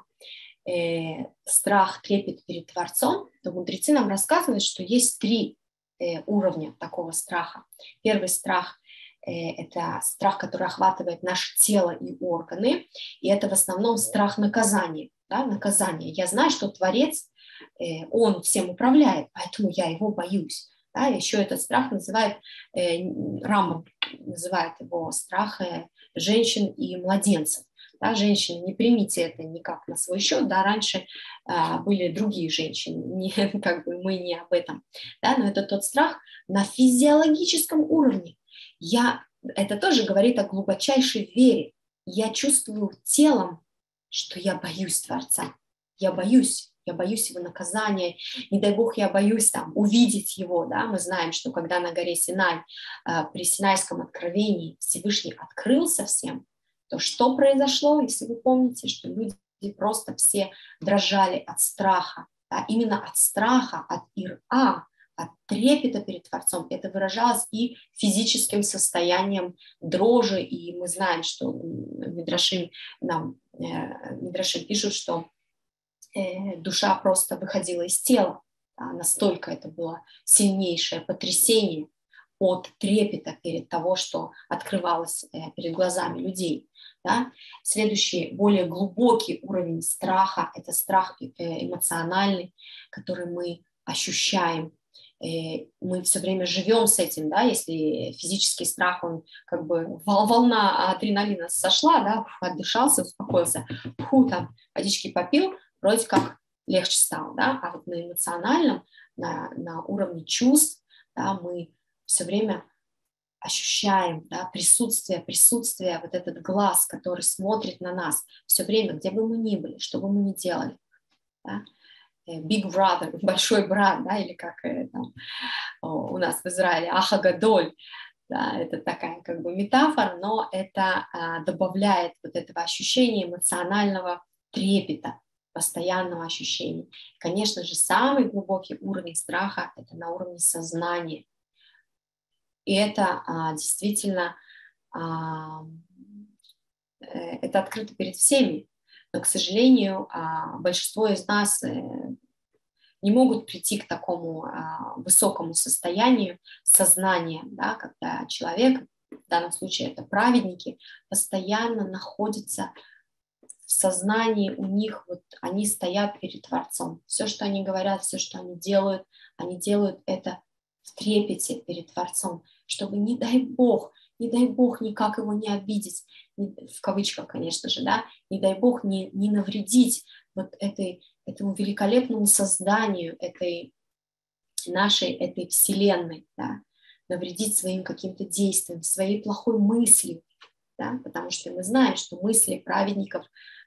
э, страх, трепет перед Творцом, то мудрецы нам рассказывают, что есть три э, уровня такого страха. Первый страх э, – это страх, который охватывает наше тело и органы, и это в основном страх наказания. Да? Наказание. Я знаю, что Творец, э, Он всем управляет, поэтому я Его боюсь. Да? Еще этот страх называют, э, Рамбам называет его страх э, женщин и младенцев. Да, женщины, не примите это никак на свой счет, да, раньше а, были другие женщины, не, как бы мы не об этом, да, но это тот страх на физиологическом уровне. Я, это тоже говорит о глубочайшей вере. Я чувствую телом, что я боюсь Творца, я боюсь, я боюсь его наказания, не дай Бог, я боюсь там увидеть его, да, мы знаем, что когда на горе Синай, а, при Синайском откровении Всевышний открылся всем, то что произошло, если вы помните, что люди просто все дрожали от страха, да, именно от страха, от ира, от трепета перед Творцом. Это выражалось и физическим состоянием дрожи, и мы знаем, что Мидрашим, нам, э, Мидрашим пишут, что э, душа просто выходила из тела, да, настолько это было сильнейшее потрясение от трепета перед того, что открывалось э, перед глазами людей. Да? Следующий, более глубокий уровень страха – это страх эмоциональный, который мы ощущаем. Мы все время живем с этим, да? Если физический страх, он как бы волна адреналина сошла, да? Отдышался, успокоился, фу, там, водички попил, вроде как легче стало. Да? А вот на эмоциональном, на, на уровне чувств, да, мы все время ощущаем, да, присутствие, присутствие, вот этот глаз, который смотрит на нас все время, где бы мы ни были, что бы мы ни делали. Да? Big brother, большой брат, да, или как там, у нас в Израиле Ахагадоль, да, это такая как бы метафора, но это а, добавляет вот этого ощущения эмоционального трепета, постоянного ощущения. Конечно же, самый глубокий уровень страха – это на уровне сознания. И это а, действительно, а, это открыто перед всеми, но, к сожалению, а, большинство из нас э, не могут прийти к такому а, высокому состоянию сознания, да, когда человек, в данном случае это праведники, постоянно находится в сознании, у них вот они стоят перед Творцом. Все, что они говорят, все, что они делают, они делают это в трепете перед Творцом, чтобы, не дай Бог, не дай Бог никак его не обидеть, в кавычках, конечно же, да, не дай Бог не, не навредить вот этой, этому великолепному созданию, этой нашей, этой вселенной, да, навредить своим каким-то действием, своей плохой мыслью, да, потому что мы знаем, что мысли праведников,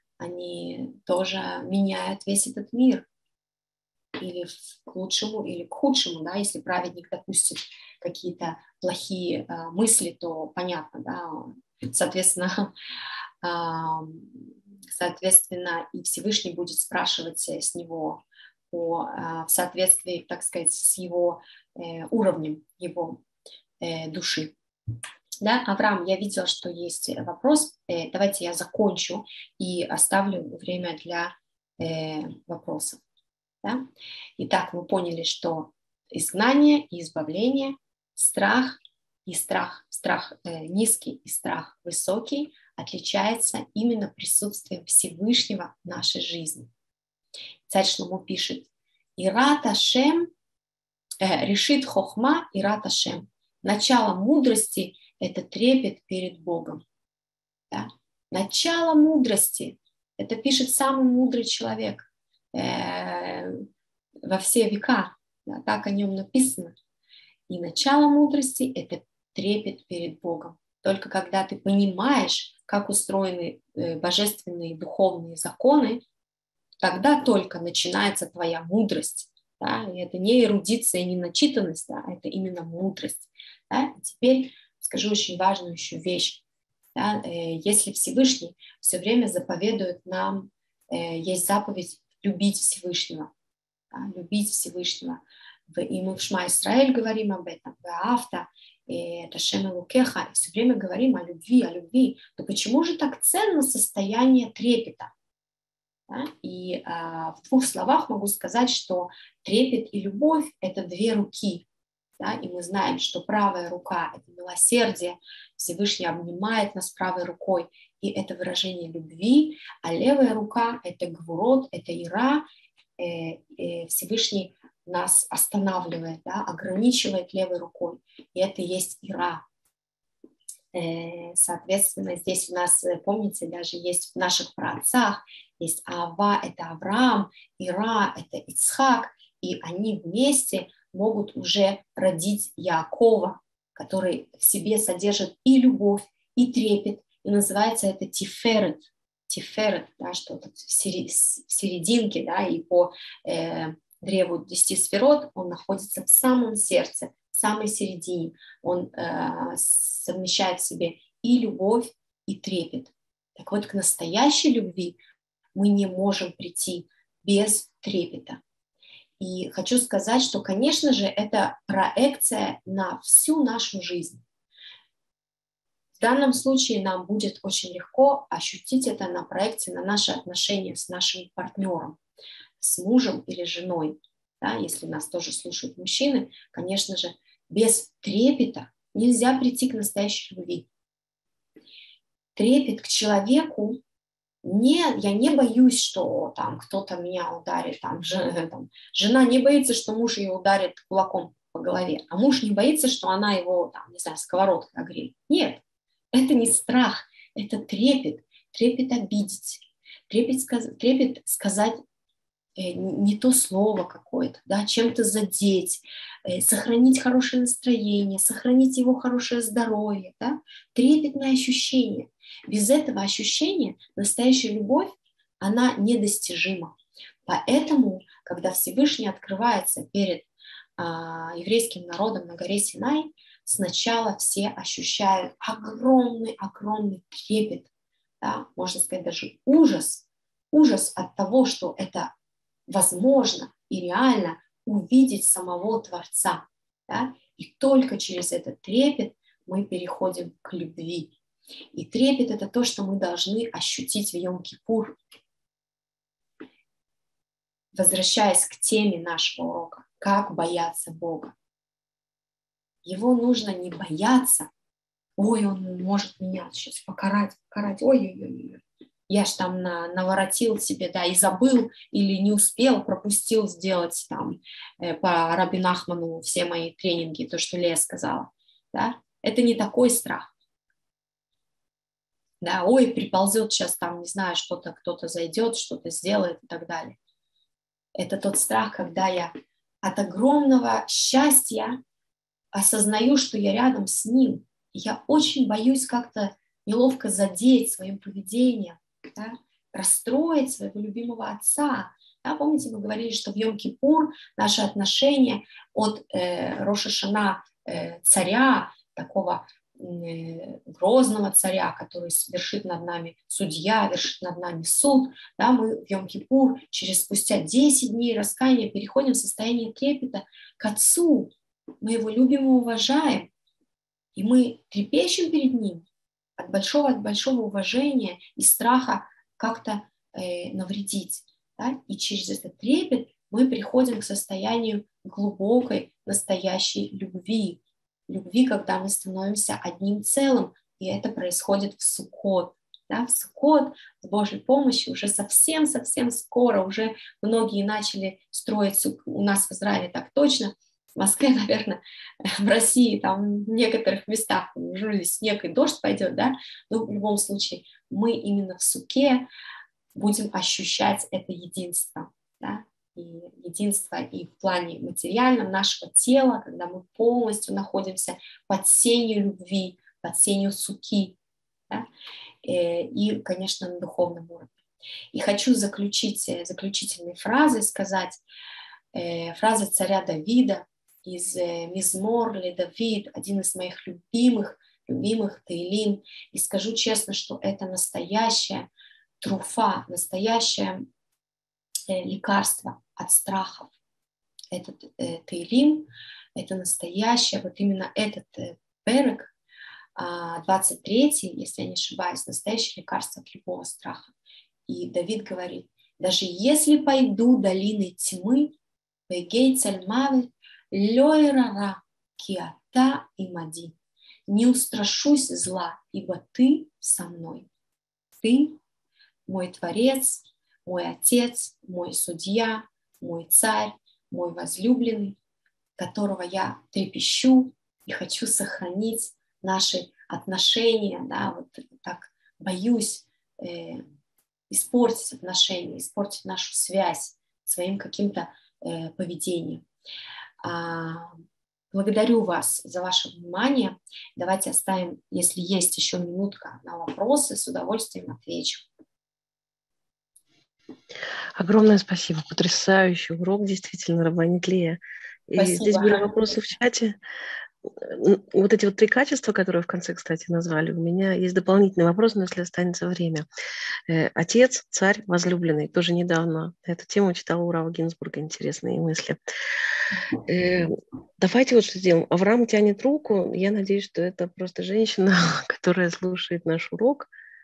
они тоже меняют весь этот мир, или к лучшему, или к худшему, да, если праведник допустит какие-то плохие э, мысли, то понятно, да, соответственно, э, соответственно, и Всевышний будет спрашивать с него о, э, в соответствии, так сказать, с его э, уровнем его э, души. Да, Авраам, я видела, что есть вопрос. Э, давайте я закончу и оставлю время для э, вопросов. Да? Итак, мы поняли, что изгнание и избавление, страх и страх, страх э, низкий и страх высокий отличается именно присутствием Всевышнего в нашей жизни. Царь Шломо пишет: «Ират Ашем, э, решит хохма ират Ашем». Начало мудрости – это трепет перед Богом. Да? Начало мудрости – это пишет самый мудрый человек э, во все века. Да? Так о нем написано. И начало мудрости – это трепет перед Богом. Только когда ты понимаешь, как устроены э, божественные духовные законы, тогда только начинается твоя мудрость. Да? И это не эрудиция, не начитанность, да? Это именно мудрость. Да? И теперь скажу очень важную еще вещь. Да? Если Всевышний все время заповедует нам, есть заповедь любить Всевышнего, да? Любить Всевышнего. И мы в Шма Исраэль говорим об этом, Авто, это Шем Элокеха, и все время говорим о любви, о любви. То почему же так ценно состояние трепета? Да? И а, в двух словах могу сказать, что трепет и любовь – это две руки. Да? И мы знаем, что правая рука – это милосердие, Всевышний обнимает нас правой рукой, и это выражение любви, а левая рука – это гвурот, это ира, э, э, Всевышний нас останавливает, да? Ограничивает левой рукой, и это и есть ира. Э, соответственно, здесь у нас, помните, даже есть в наших праотцах, есть Ава – это Авраам, Ира – это Ицхак, и они вместе могут уже родить Яакова, который в себе содержит и любовь, и трепет, и называется это Тиферет, Тиферет, да, что-то в серединке, да, и по э, древу десяти сферот он находится в самом сердце, в самой середине, он э, совмещает в себе и любовь, и трепет. Так вот, к настоящей любви мы не можем прийти без трепета. И хочу сказать, что, конечно же, это проекция на всю нашу жизнь. В данном случае нам будет очень легко ощутить это на проекции на наши отношения с нашим партнером, с мужем или женой. Да, если нас тоже слушают мужчины, конечно же, без трепета нельзя прийти к настоящей любви. Трепет к человеку. Не, я не боюсь, что там кто-то меня ударит, там, жена, там, жена не боится, что муж ее ударит кулаком по голове, а муж не боится, что она его, там, не знаю, сковородкой огреет. Нет, это не страх, это трепет, трепет обидеть, трепет, сказ- трепет сказать э, не то слово какое-то, да, чем-то задеть, э, сохранить хорошее настроение, сохранить его хорошее здоровье, да, трепетное ощущение. Без этого ощущения настоящая любовь, она недостижима. Поэтому, когда Всевышний открывается перед а, еврейским народом на горе Синай, сначала все ощущают огромный-огромный трепет, да, можно сказать даже ужас, ужас от того, что это возможно и реально увидеть самого Творца. Да? И только через этот трепет мы переходим к любви. И трепет – это то, что мы должны ощутить в Йом-Кипур. Возвращаясь к теме нашего урока, как бояться Бога. Его нужно не бояться. Ой, он может меня сейчас покарать, покарать. Ой-ой-ой, я ж там на, наворотил себе, да, и забыл или не успел, пропустил сделать там э, по Раби Нахману все мои тренинги, то, что Лея сказала. Да? Это не такой страх. Да, ой, приползет сейчас там, не знаю, что-то, кто-то зайдет, что-то сделает и так далее. Это тот страх, когда я от огромного счастья осознаю, что я рядом с ним. И я очень боюсь как-то неловко задеть своим поведением, да, расстроить своего любимого отца. Да, помните, мы говорили, что в Йом-Кипур наши отношения от э, Рош ха-Шана э, царя, такого э, грозного царя, который вершит над нами судья, вершит над нами суд, да, мы в Йом-Кипур через спустя десять дней раскаяния переходим в состояние трепета к отцу. Мы его любим и уважаем, и мы трепещем перед ним от большого, от большого уважения и страха как-то э, навредить. Да? И через этот трепет мы приходим к состоянию глубокой, настоящей любви. Любви, когда мы становимся одним целым, и это происходит в Суккот. Да? В Суккот с Божьей помощью уже совсем-совсем скоро, уже многие начали строить, у нас в Израиле так точно, в Москве, наверное, в России, там в некоторых местах уже снег и дождь пойдет, да, но в любом случае мы именно в Суке будем ощущать это единство, да, и единство и в плане материальном нашего тела, когда мы полностью находимся под сенью любви, под сенью Суки, да, и, конечно, на духовном уровне. И хочу заключить заключительной фразой сказать, фраза царя Давида из Мизмор ле Давид, один из моих любимых, любимых Теилим. И скажу честно, что это настоящая труфа, настоящее э, лекарство от страхов. Этот э, Теилим, это настоящее, вот именно этот э, перек, э, двадцать третий, если я не ошибаюсь, настоящее лекарство от любого страха. И Давид говорит, даже если пойду долиной тьмы, вегей цальмавит, лёйрара киата и мади. Не устрашусь зла, ибо ты со мной. Ты мой Творец, мой Отец, мой Судья, мой Царь, мой возлюбленный, которого я трепещу и хочу сохранить наши отношения, да, вот так боюсь э, испортить отношения, испортить нашу связь своим каким-то э, поведением. А, благодарю вас за ваше внимание. Давайте оставим, если есть еще минутка на вопросы, с удовольствием отвечу. Огромное спасибо. Потрясающий урок, действительно, Рабанит Лея. И Спасибо. здесь были вопросы в чате. Вот эти вот три качества, которые в конце, кстати, назвали, у меня есть дополнительный вопрос, но если останется время. Отец, царь, возлюбленный. Тоже недавно на эту тему читала у Рава Гинзбурга интересные мысли. Давайте вот что сделаем. Авраам тянет руку. Я надеюсь, что это просто женщина, которая слушает наш урок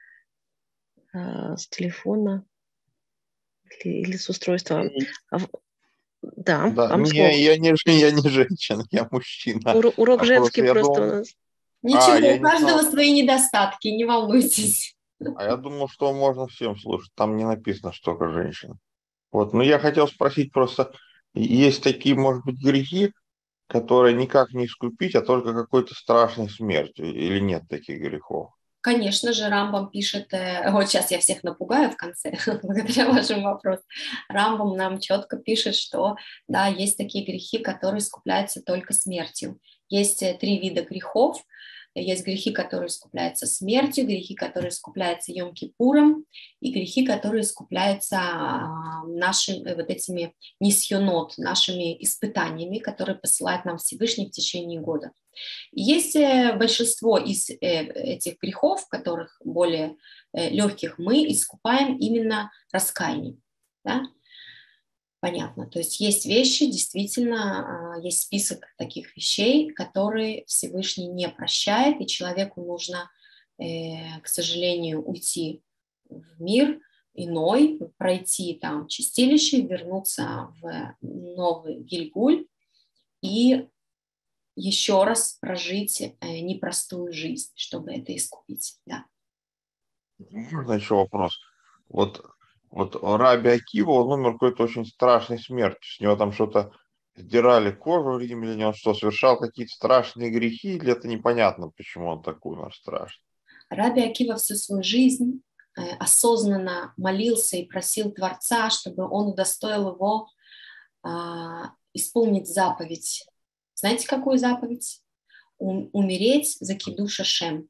с телефона или, или с устройства. Да, да, вам не, слово. Я не, я не женщина, я мужчина. Ур- урок а женский просто, просто думал... у нас. Ничего, а, у каждого не свои недостатки, не волнуйтесь. А я думал, что можно всем слушать. Там не написано, что только женщин. Вот, но я хотел спросить просто, есть такие, может быть, грехи, которые никак не искупить, а только какой-то страшной смертью, или нет таких грехов? Конечно же, Рамбам пишет, вот сейчас я всех напугаю в конце, благодаря вашему вопросу. Рамбам нам четко пишет, что да, есть такие грехи, которые искупляются только смертью. Есть три вида грехов. Есть грехи, которые искупляются смертью, грехи, которые искупляются Йом-Кипуром, и грехи, которые искупляются нашими вот этими нисьонот, нашими испытаниями, которые посылает нам Всевышний в течение года. И есть большинство из этих грехов, которых более легких, мы искупаем именно раскаянием. Да? Понятно. То есть есть вещи, действительно, есть список таких вещей, которые Всевышний не прощает, и человеку нужно, к сожалению, уйти в мир иной, пройти там чистилище, вернуться в новый Гильгуль и еще раз прожить непростую жизнь, чтобы это искупить. Да. Можно еще вопрос? Вот, вот Раби Акива, он умер какой-то очень страшной смертью. С него там что-то сдирали кожу в римляне, он что, совершал какие-то страшные грехи, или это непонятно, почему он так умер страшно? Раби Акива всю свою жизнь осознанно молился и просил Творца, чтобы он удостоил его а, исполнить заповедь. Знаете, какую заповедь? Умереть за кидуш Ашем.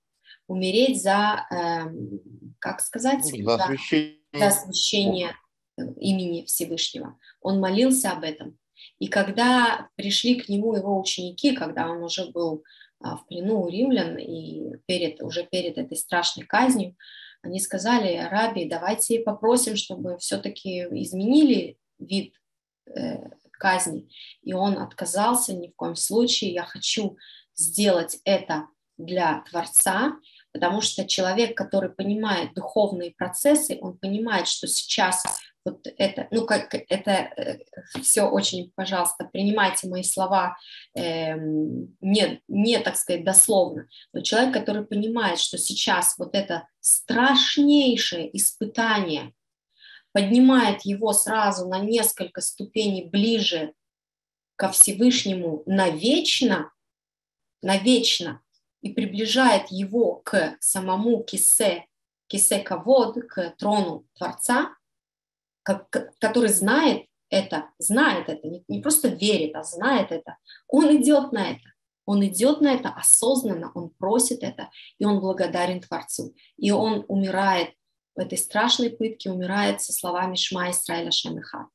умереть за, э, как сказать, За освящение. за освящение имени Всевышнего. Он молился об этом. И когда пришли к нему его ученики, когда он уже был в плену у римлян и перед, уже перед этой страшной казнью, они сказали: Раби, давайте попросим, чтобы все-таки изменили вид э, казни. И он отказался: ни в коем случае, я хочу сделать это для Творца, потому что человек, который понимает духовные процессы, он понимает, что сейчас вот это, ну как это э, все очень, пожалуйста, принимайте мои слова э, не, не, так сказать, дословно, но человек, который понимает, что сейчас вот это страшнейшее испытание поднимает его сразу на несколько ступеней ближе ко Всевышнему навечно, навечно, и приближает его к самому кисе, кисе кавод, к трону Творца, который знает это, знает это, не, не просто верит, а знает это, он идет на это, он идет на это осознанно, он просит это, и он благодарен Творцу, и он умирает в этой страшной пытке, умирает со словами «Шма Исраэль Ашем Эхад».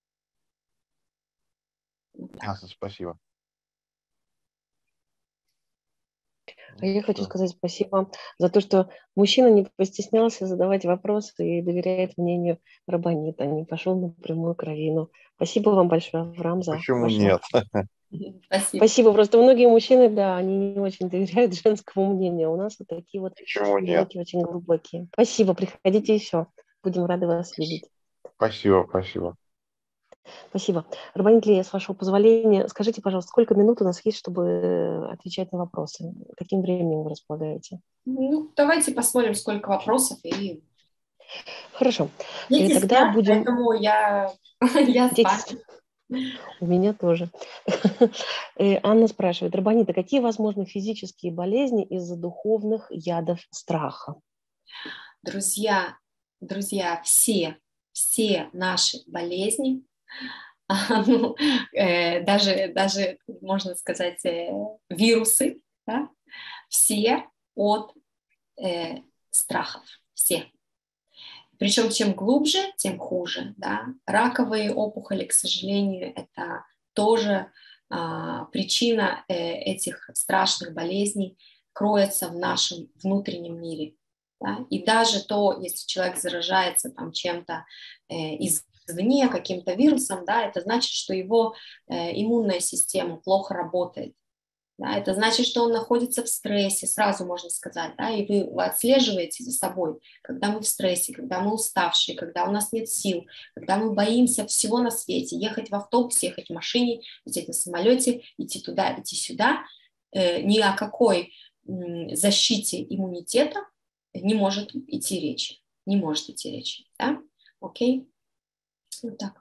Аса, спасибо. А я хочу сказать спасибо за то, что мужчина не постеснялся задавать вопросы и доверяет мнению раббанита, не пошел напрямую к раввину. Спасибо вам большое, Авраам, за Почему ваше... нет? Спасибо. Спасибо. Просто многие мужчины, да, они не очень доверяют женскому мнению. У нас вот такие вот Почему нет? уроки очень глубокие. Спасибо. Приходите еще. Будем рады вас видеть. Спасибо, спасибо. Спасибо. Раббанит Лея, с вашего позволения, скажите, пожалуйста, сколько минут у нас есть, чтобы отвечать на вопросы? Каким временем вы располагаете? Ну, давайте посмотрим, сколько вопросов. И... Хорошо. Дети И тогда спят, будем... поэтому я, я спать. У меня тоже. Анна спрашивает: Раббанит, а какие возможны физические болезни из-за духовных ядов страха? Друзья, друзья, все, все наши болезни, ну, э, даже, даже, можно сказать, э, вирусы, да, все от э, страхов, все. Причем чем глубже, тем хуже. Да? Раковые опухоли, к сожалению, это тоже а, причина э, этих страшных болезней кроется в нашем внутреннем мире. Да? И даже то, если человек заражается там, чем-то э, извне, каким-то вирусом, да, это значит, что его э, иммунная система плохо работает. Да, это значит, что он находится в стрессе, сразу можно сказать, да, и вы, вы отслеживаете за собой, когда мы в стрессе, когда мы уставшие, когда у нас нет сил, когда мы боимся всего на свете, ехать в автобусе, ехать в машине, лететь на самолете, идти туда, идти сюда, э, ни о какой м, защите иммунитета не может идти речи, не может идти речи, да, окей, вот так.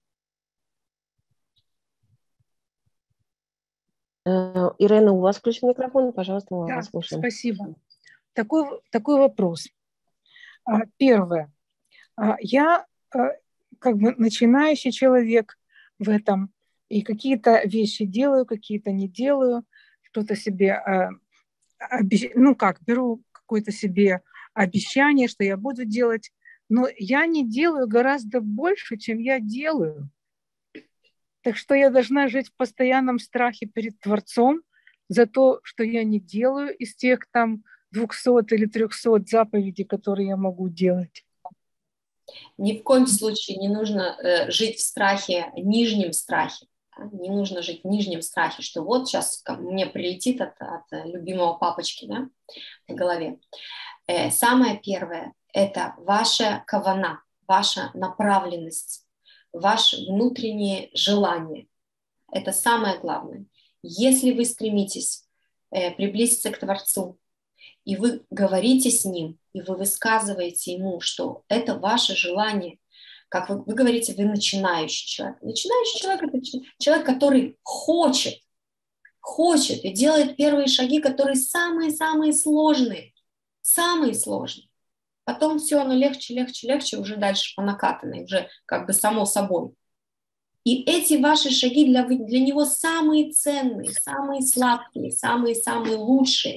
Ирена, у вас включен микрофон, пожалуйста, мы да, вас слушаем. Спасибо. Такой, такой вопрос. Первое. Я как бы начинающий человек в этом, и какие-то вещи делаю, какие-то не делаю, что-то себе, ну как, беру какое-то себе обещание, что я буду делать, но я не делаю гораздо больше, чем я делаю. Так что я должна жить в постоянном страхе перед Творцом за то, что я не делаю из тех там двухсот или трехсот заповедей, которые я могу делать. Ни в коем случае не нужно э, жить в страхе, нижнем страхе. Да? Не нужно жить в нижнем страхе, что вот сейчас мне прилетит от, от любимого папочки, да, по голове. Э, самое первое – это ваша кавана, ваша направленность, ваше внутреннее желание. Это самое главное. Если вы стремитесь э, приблизиться к Творцу, и вы говорите с Ним, и вы высказываете Ему, что это ваше желание, как вы, вы говорите, вы начинающий человек. Начинающий человек – это человек, который хочет, хочет и делает первые шаги, которые самые-самые сложные, самые сложные. Потом все оно легче, легче, легче, уже дальше по накатанной, уже как бы само собой. И эти ваши шаги для, для него самые ценные, самые сладкие, самые-самые лучшие.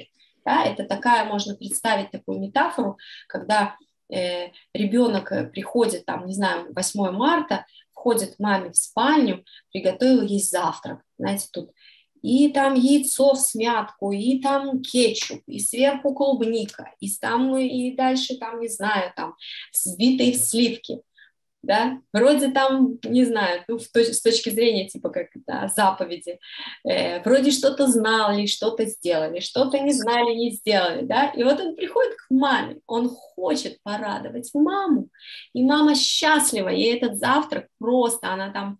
Да? Это такая, можно представить такую метафору, когда э, ребенок приходит, там, не знаю, восьмое марта, входит к маме в спальню, приготовил ей завтрак, знаете, тут и там яйцо в смятку, и там кетчуп, и сверху клубника, и там, и дальше там, не знаю, там взбитые сливки. Да, вроде там, не знаю, ну, в точ- с точки зрения, типа, как да, заповеди, э, вроде что-то знали, что-то сделали, что-то не знали, не сделали, да, и вот он приходит к маме, он хочет порадовать маму, и мама счастлива, ей этот завтрак просто, она там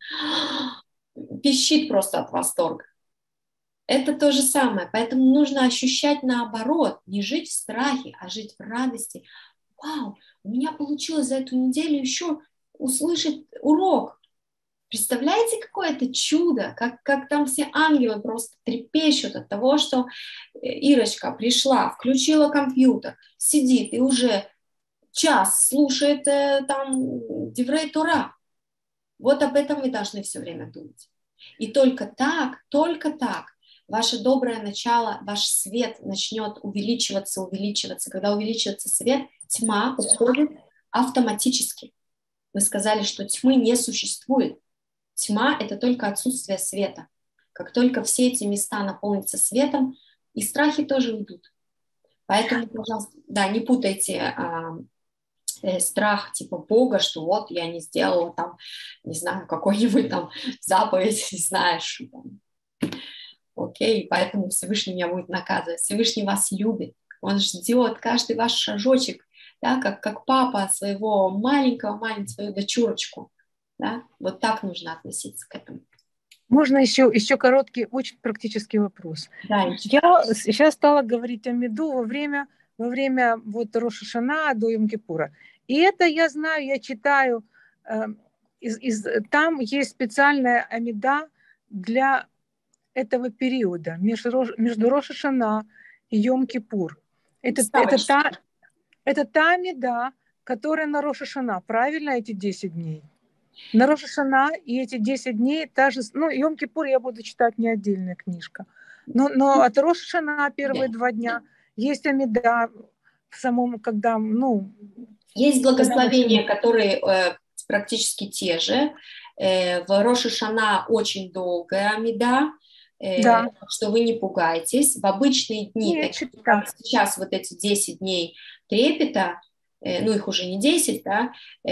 пищит просто от восторга. Это то же самое, поэтому нужно ощущать наоборот, не жить в страхе, а жить в радости. Вау, у меня получилось за эту неделю еще услышать урок. Представляете, какое это чудо, как, как там все ангелы просто трепещут от того, что Ирочка пришла, включила компьютер, сидит и уже час слушает э, там Деврей Тора. Вот об этом вы должны все время думать. И только так, только так ваше доброе начало, ваш свет начнет увеличиваться, увеличиваться. Когда увеличивается свет, тьма уходит автоматически. Мы сказали, что тьмы не существует. Тьма – это только отсутствие света. Как только все эти места наполнятся светом, и страхи тоже уйдут. Поэтому, пожалуйста, да, не путайте а, э, страх типа Бога, что вот я не сделала там, не знаю, какой-нибудь там заповедь, не знаешь, там, окей, поэтому Всевышний меня будет наказывать. Всевышний вас любит, он ждет каждый ваш шажочек, да, как, как папа своего маленького, маленького, свою дочурочку. Да? Вот так нужно относиться к этому. Можно еще, еще короткий, очень практический вопрос. Да, я сейчас стала говорить о меду во время, во время вот Рош ха-Шана до Йом-Кипура. И это я знаю, я читаю, э, из, из, там есть специальная амида для этого периода, между, между Рош ха-Шана и Йом-Кипур. Это, это, та, это та амида, которая на Рош ха-Шана, правильно, эти десять дней? На Рош ха-Шана и эти десять дней, та же, ну, Йом-Кипур я буду читать не отдельная книжка, но, но от Рош ха-Шана первые два дня есть амида в самом, когда, ну... Есть благословения, когда... которые э, практически те же. Э, в Рош ха-Шана очень долгая амида, э, да. Что вы не пугайтесь. В обычные дни, Нет, такие, как сейчас вот эти десять дней трепета, ну их уже не десять, да,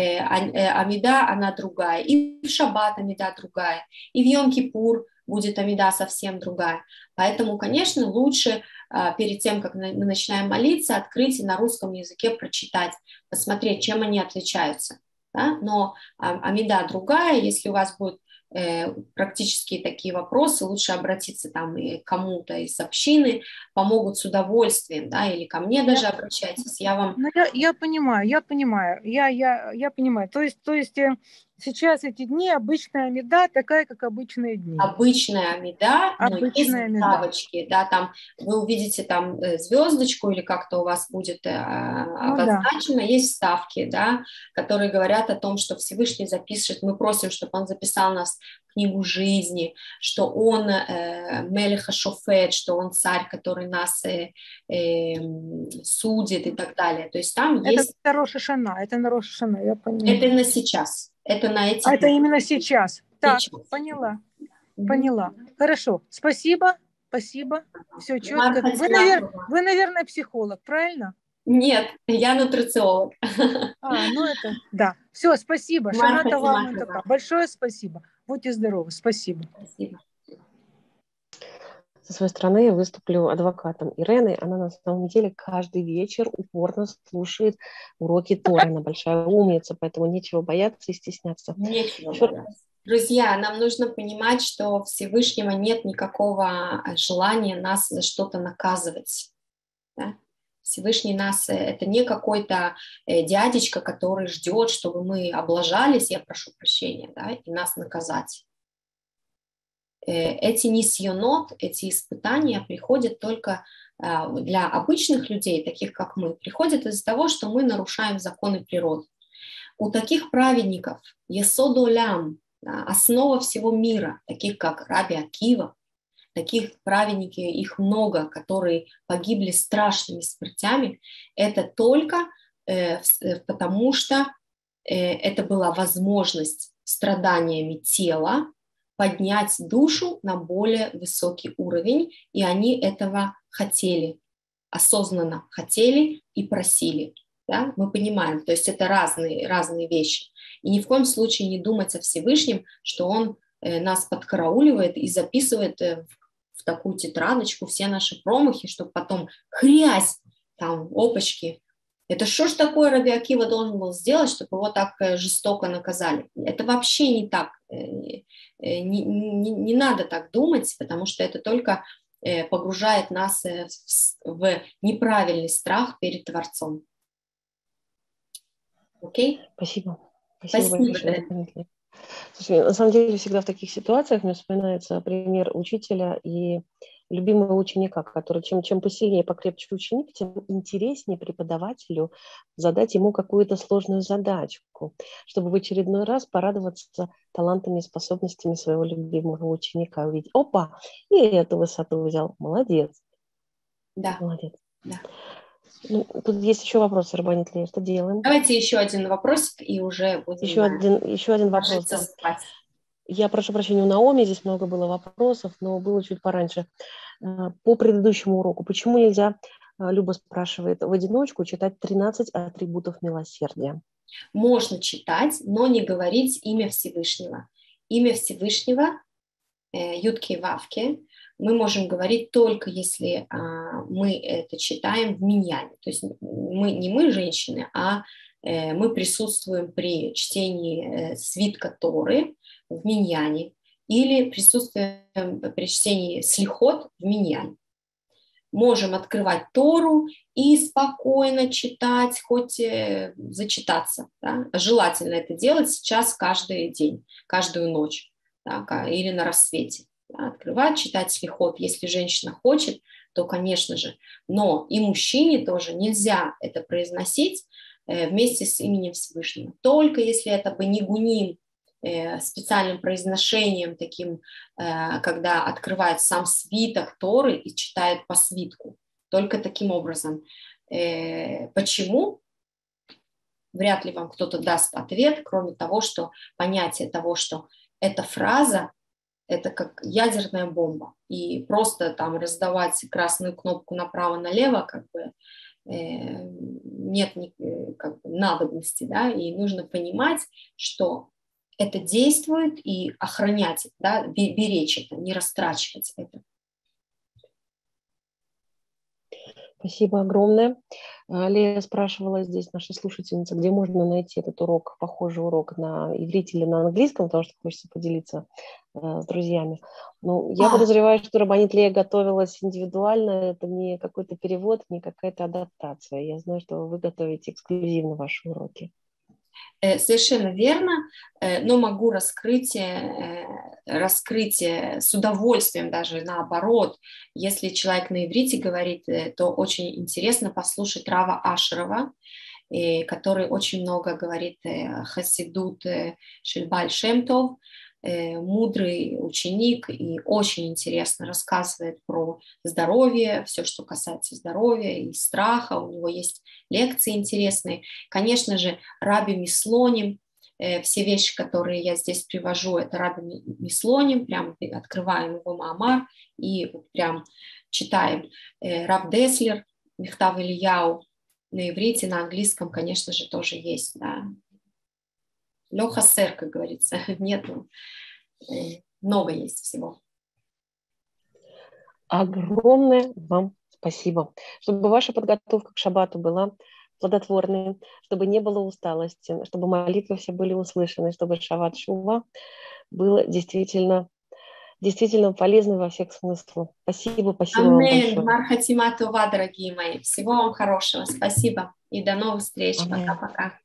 амида, она другая, и в шаббат амида другая, и в Йом-Кипур будет амида совсем другая. Поэтому, конечно, лучше перед тем, как мы начинаем молиться, открыть и на русском языке прочитать, посмотреть, чем они отличаются. Да? Но амида другая, если у вас будут практические такие вопросы, лучше обратиться там и к кому-то из общины, помогут с удовольствием, да, или ко мне даже я, обращайтесь, я вам... Ну, я, я понимаю, я понимаю, я, я, я понимаю, то есть, то есть сейчас эти дни обычная амида такая, как обычные дни. Обычная амида, но обычная есть ставочки, да, там вы увидите там звездочку или как-то у вас будет э, ну, обозначено, да. Есть вставки, да, которые говорят о том, что Всевышний запишет, мы просим, чтобы он записал нас в книгу жизни, что он э, Мелех ха-Шофет, что он царь, который нас э, э, судит и так далее, то есть там это есть... Это Рош ха-Шана, это на Рош ха-Шана, я понимаю. Это на сейчас, это на эти... А это именно сейчас, так, сейчас. Поняла. Поняла. Хорошо. Спасибо. Спасибо. Все четко. Вы, навер... Вы, наверное, психолог, правильно? Нет, я нутрициолог. А, ну это, да. Все, спасибо. Шаната вам такая. Большое спасибо. Будьте здоровы. Спасибо. Спасибо. Со своей стороны я выступлю адвокатом Ирены. Она на самом деле каждый вечер упорно слушает уроки Торы. Она большая умница, поэтому нечего бояться и стесняться. Нечего бояться. Друзья, нам нужно понимать, что Всевышнего нет никакого желания нас за что-то наказывать. Да? Всевышний нас, это не какой-то дядечка, который ждет, чтобы мы облажались, я прошу прощения, да, и нас наказать. Эти нисьонот, эти испытания приходят только для обычных людей, таких как мы, приходят из-за того, что мы нарушаем законы природы. У таких праведников есод олам, основа всего мира, таких как Раби Акива, таких праведников, их много, которые погибли страшными смертями, это только э, потому, что э, это была возможность страданиями тела поднять душу на более высокий уровень, и они этого хотели, осознанно хотели и просили. Да? Мы понимаем, то есть это разные, разные вещи. И ни в коем случае не думать о Всевышнем, что он э, нас подкарауливает и записывает э, в, в такую тетрадочку все наши промахи, чтобы потом хрясь, там, опачки. Это что ж такое Раби Акива должен был сделать, чтобы его так э, жестоко наказали? Это вообще не так. Э, э, не, не, не надо так думать, потому что это только э, погружает нас э, в, в неправильный страх перед Творцом. Окей? Спасибо. Спасибо, Спасибо большое. Слушай, на самом деле всегда в таких ситуациях мне вспоминается пример учителя и любимого ученика, который чем, чем посильнее и покрепче ученик, тем интереснее преподавателю задать ему какую-то сложную задачку, чтобы в очередной раз порадоваться талантами и способностями своего любимого ученика. Увидеть, опа, и эту высоту взял. Молодец. Да. Молодец. Да. Ну, тут есть еще вопросы, Рабанит Лея, что делаем? Давайте еще один вопросик, и уже будем... Еще один, еще один вопрос. Да. Я прошу прощения, у Наоми здесь много было вопросов, но было чуть пораньше. По предыдущему уроку, почему нельзя, Люба спрашивает, в одиночку читать тринадцать атрибутов милосердия? Можно читать, но не говорить имя Всевышнего. Имя Всевышнего, Ютке и Вавке, мы можем говорить только если а, мы это читаем в миньяне. То есть мы, не мы, женщины, а э, мы присутствуем при чтении э, свитка Торы в миньяне или присутствуем при чтении слихот в миньяне. Можем открывать Тору и спокойно читать, хоть э, зачитаться. Да? Желательно это делать сейчас каждый день, каждую ночь, да, или на рассвете. Открывать, читать слихот. Если женщина хочет, то, конечно же. Но и мужчине тоже нельзя это произносить э, вместе с именем Всевышнего. Только если это бенигуним, э, специальным произношением, таким, э, когда открывает сам свиток Торы и читает по свитку. Только таким образом. Э, почему? Вряд ли вам кто-то даст ответ, кроме того, что понятие того, что эта фраза, это как ядерная бомба. И просто там раздавать красную кнопку направо-налево как бы э, нет ни, как бы, надобности, да, и нужно понимать, что это действует и охранять, да, беречь это, не растрачивать это. Спасибо огромное. Лея спрашивала здесь, наша слушательница, где можно найти этот урок, похожий урок на иврите или на английском, потому что хочется поделиться э, с друзьями. Ну, я а. подозреваю, что Рабанит Лея готовилась индивидуально, это не какой-то перевод, не какая-то адаптация. Я знаю, что вы готовите эксклюзивно ваши уроки. Совершенно верно, но могу раскрыть, раскрыть с удовольствием, даже наоборот. Если человек на иврите говорит, то очень интересно послушать Рава Ашерова, который очень много говорит хасидут шель Бааль Шем Тов, мудрый ученик и очень интересно рассказывает про здоровье, все, что касается здоровья и страха. У него есть лекции интересные. Конечно же, Раби Мислоним, все вещи, которые я здесь привожу, это Раби Мислоним, прям открываем его маамар и прям читаем. Рав Деслер, Михтав Ильяу на иврите, на английском, конечно же, тоже есть, да. Леха сэр, как говорится, нет, много есть всего. Огромное вам спасибо. Чтобы ваша подготовка к шаббату была плодотворной, чтобы не было усталости, чтобы молитвы все были услышаны, чтобы шаббат шува было действительно, действительно полезным во всех смыслах. Спасибо, спасибо вам большое. Аминь. Мархатима това, дорогие мои. Всего вам хорошего. Спасибо. И до новых встреч. Пока-пока.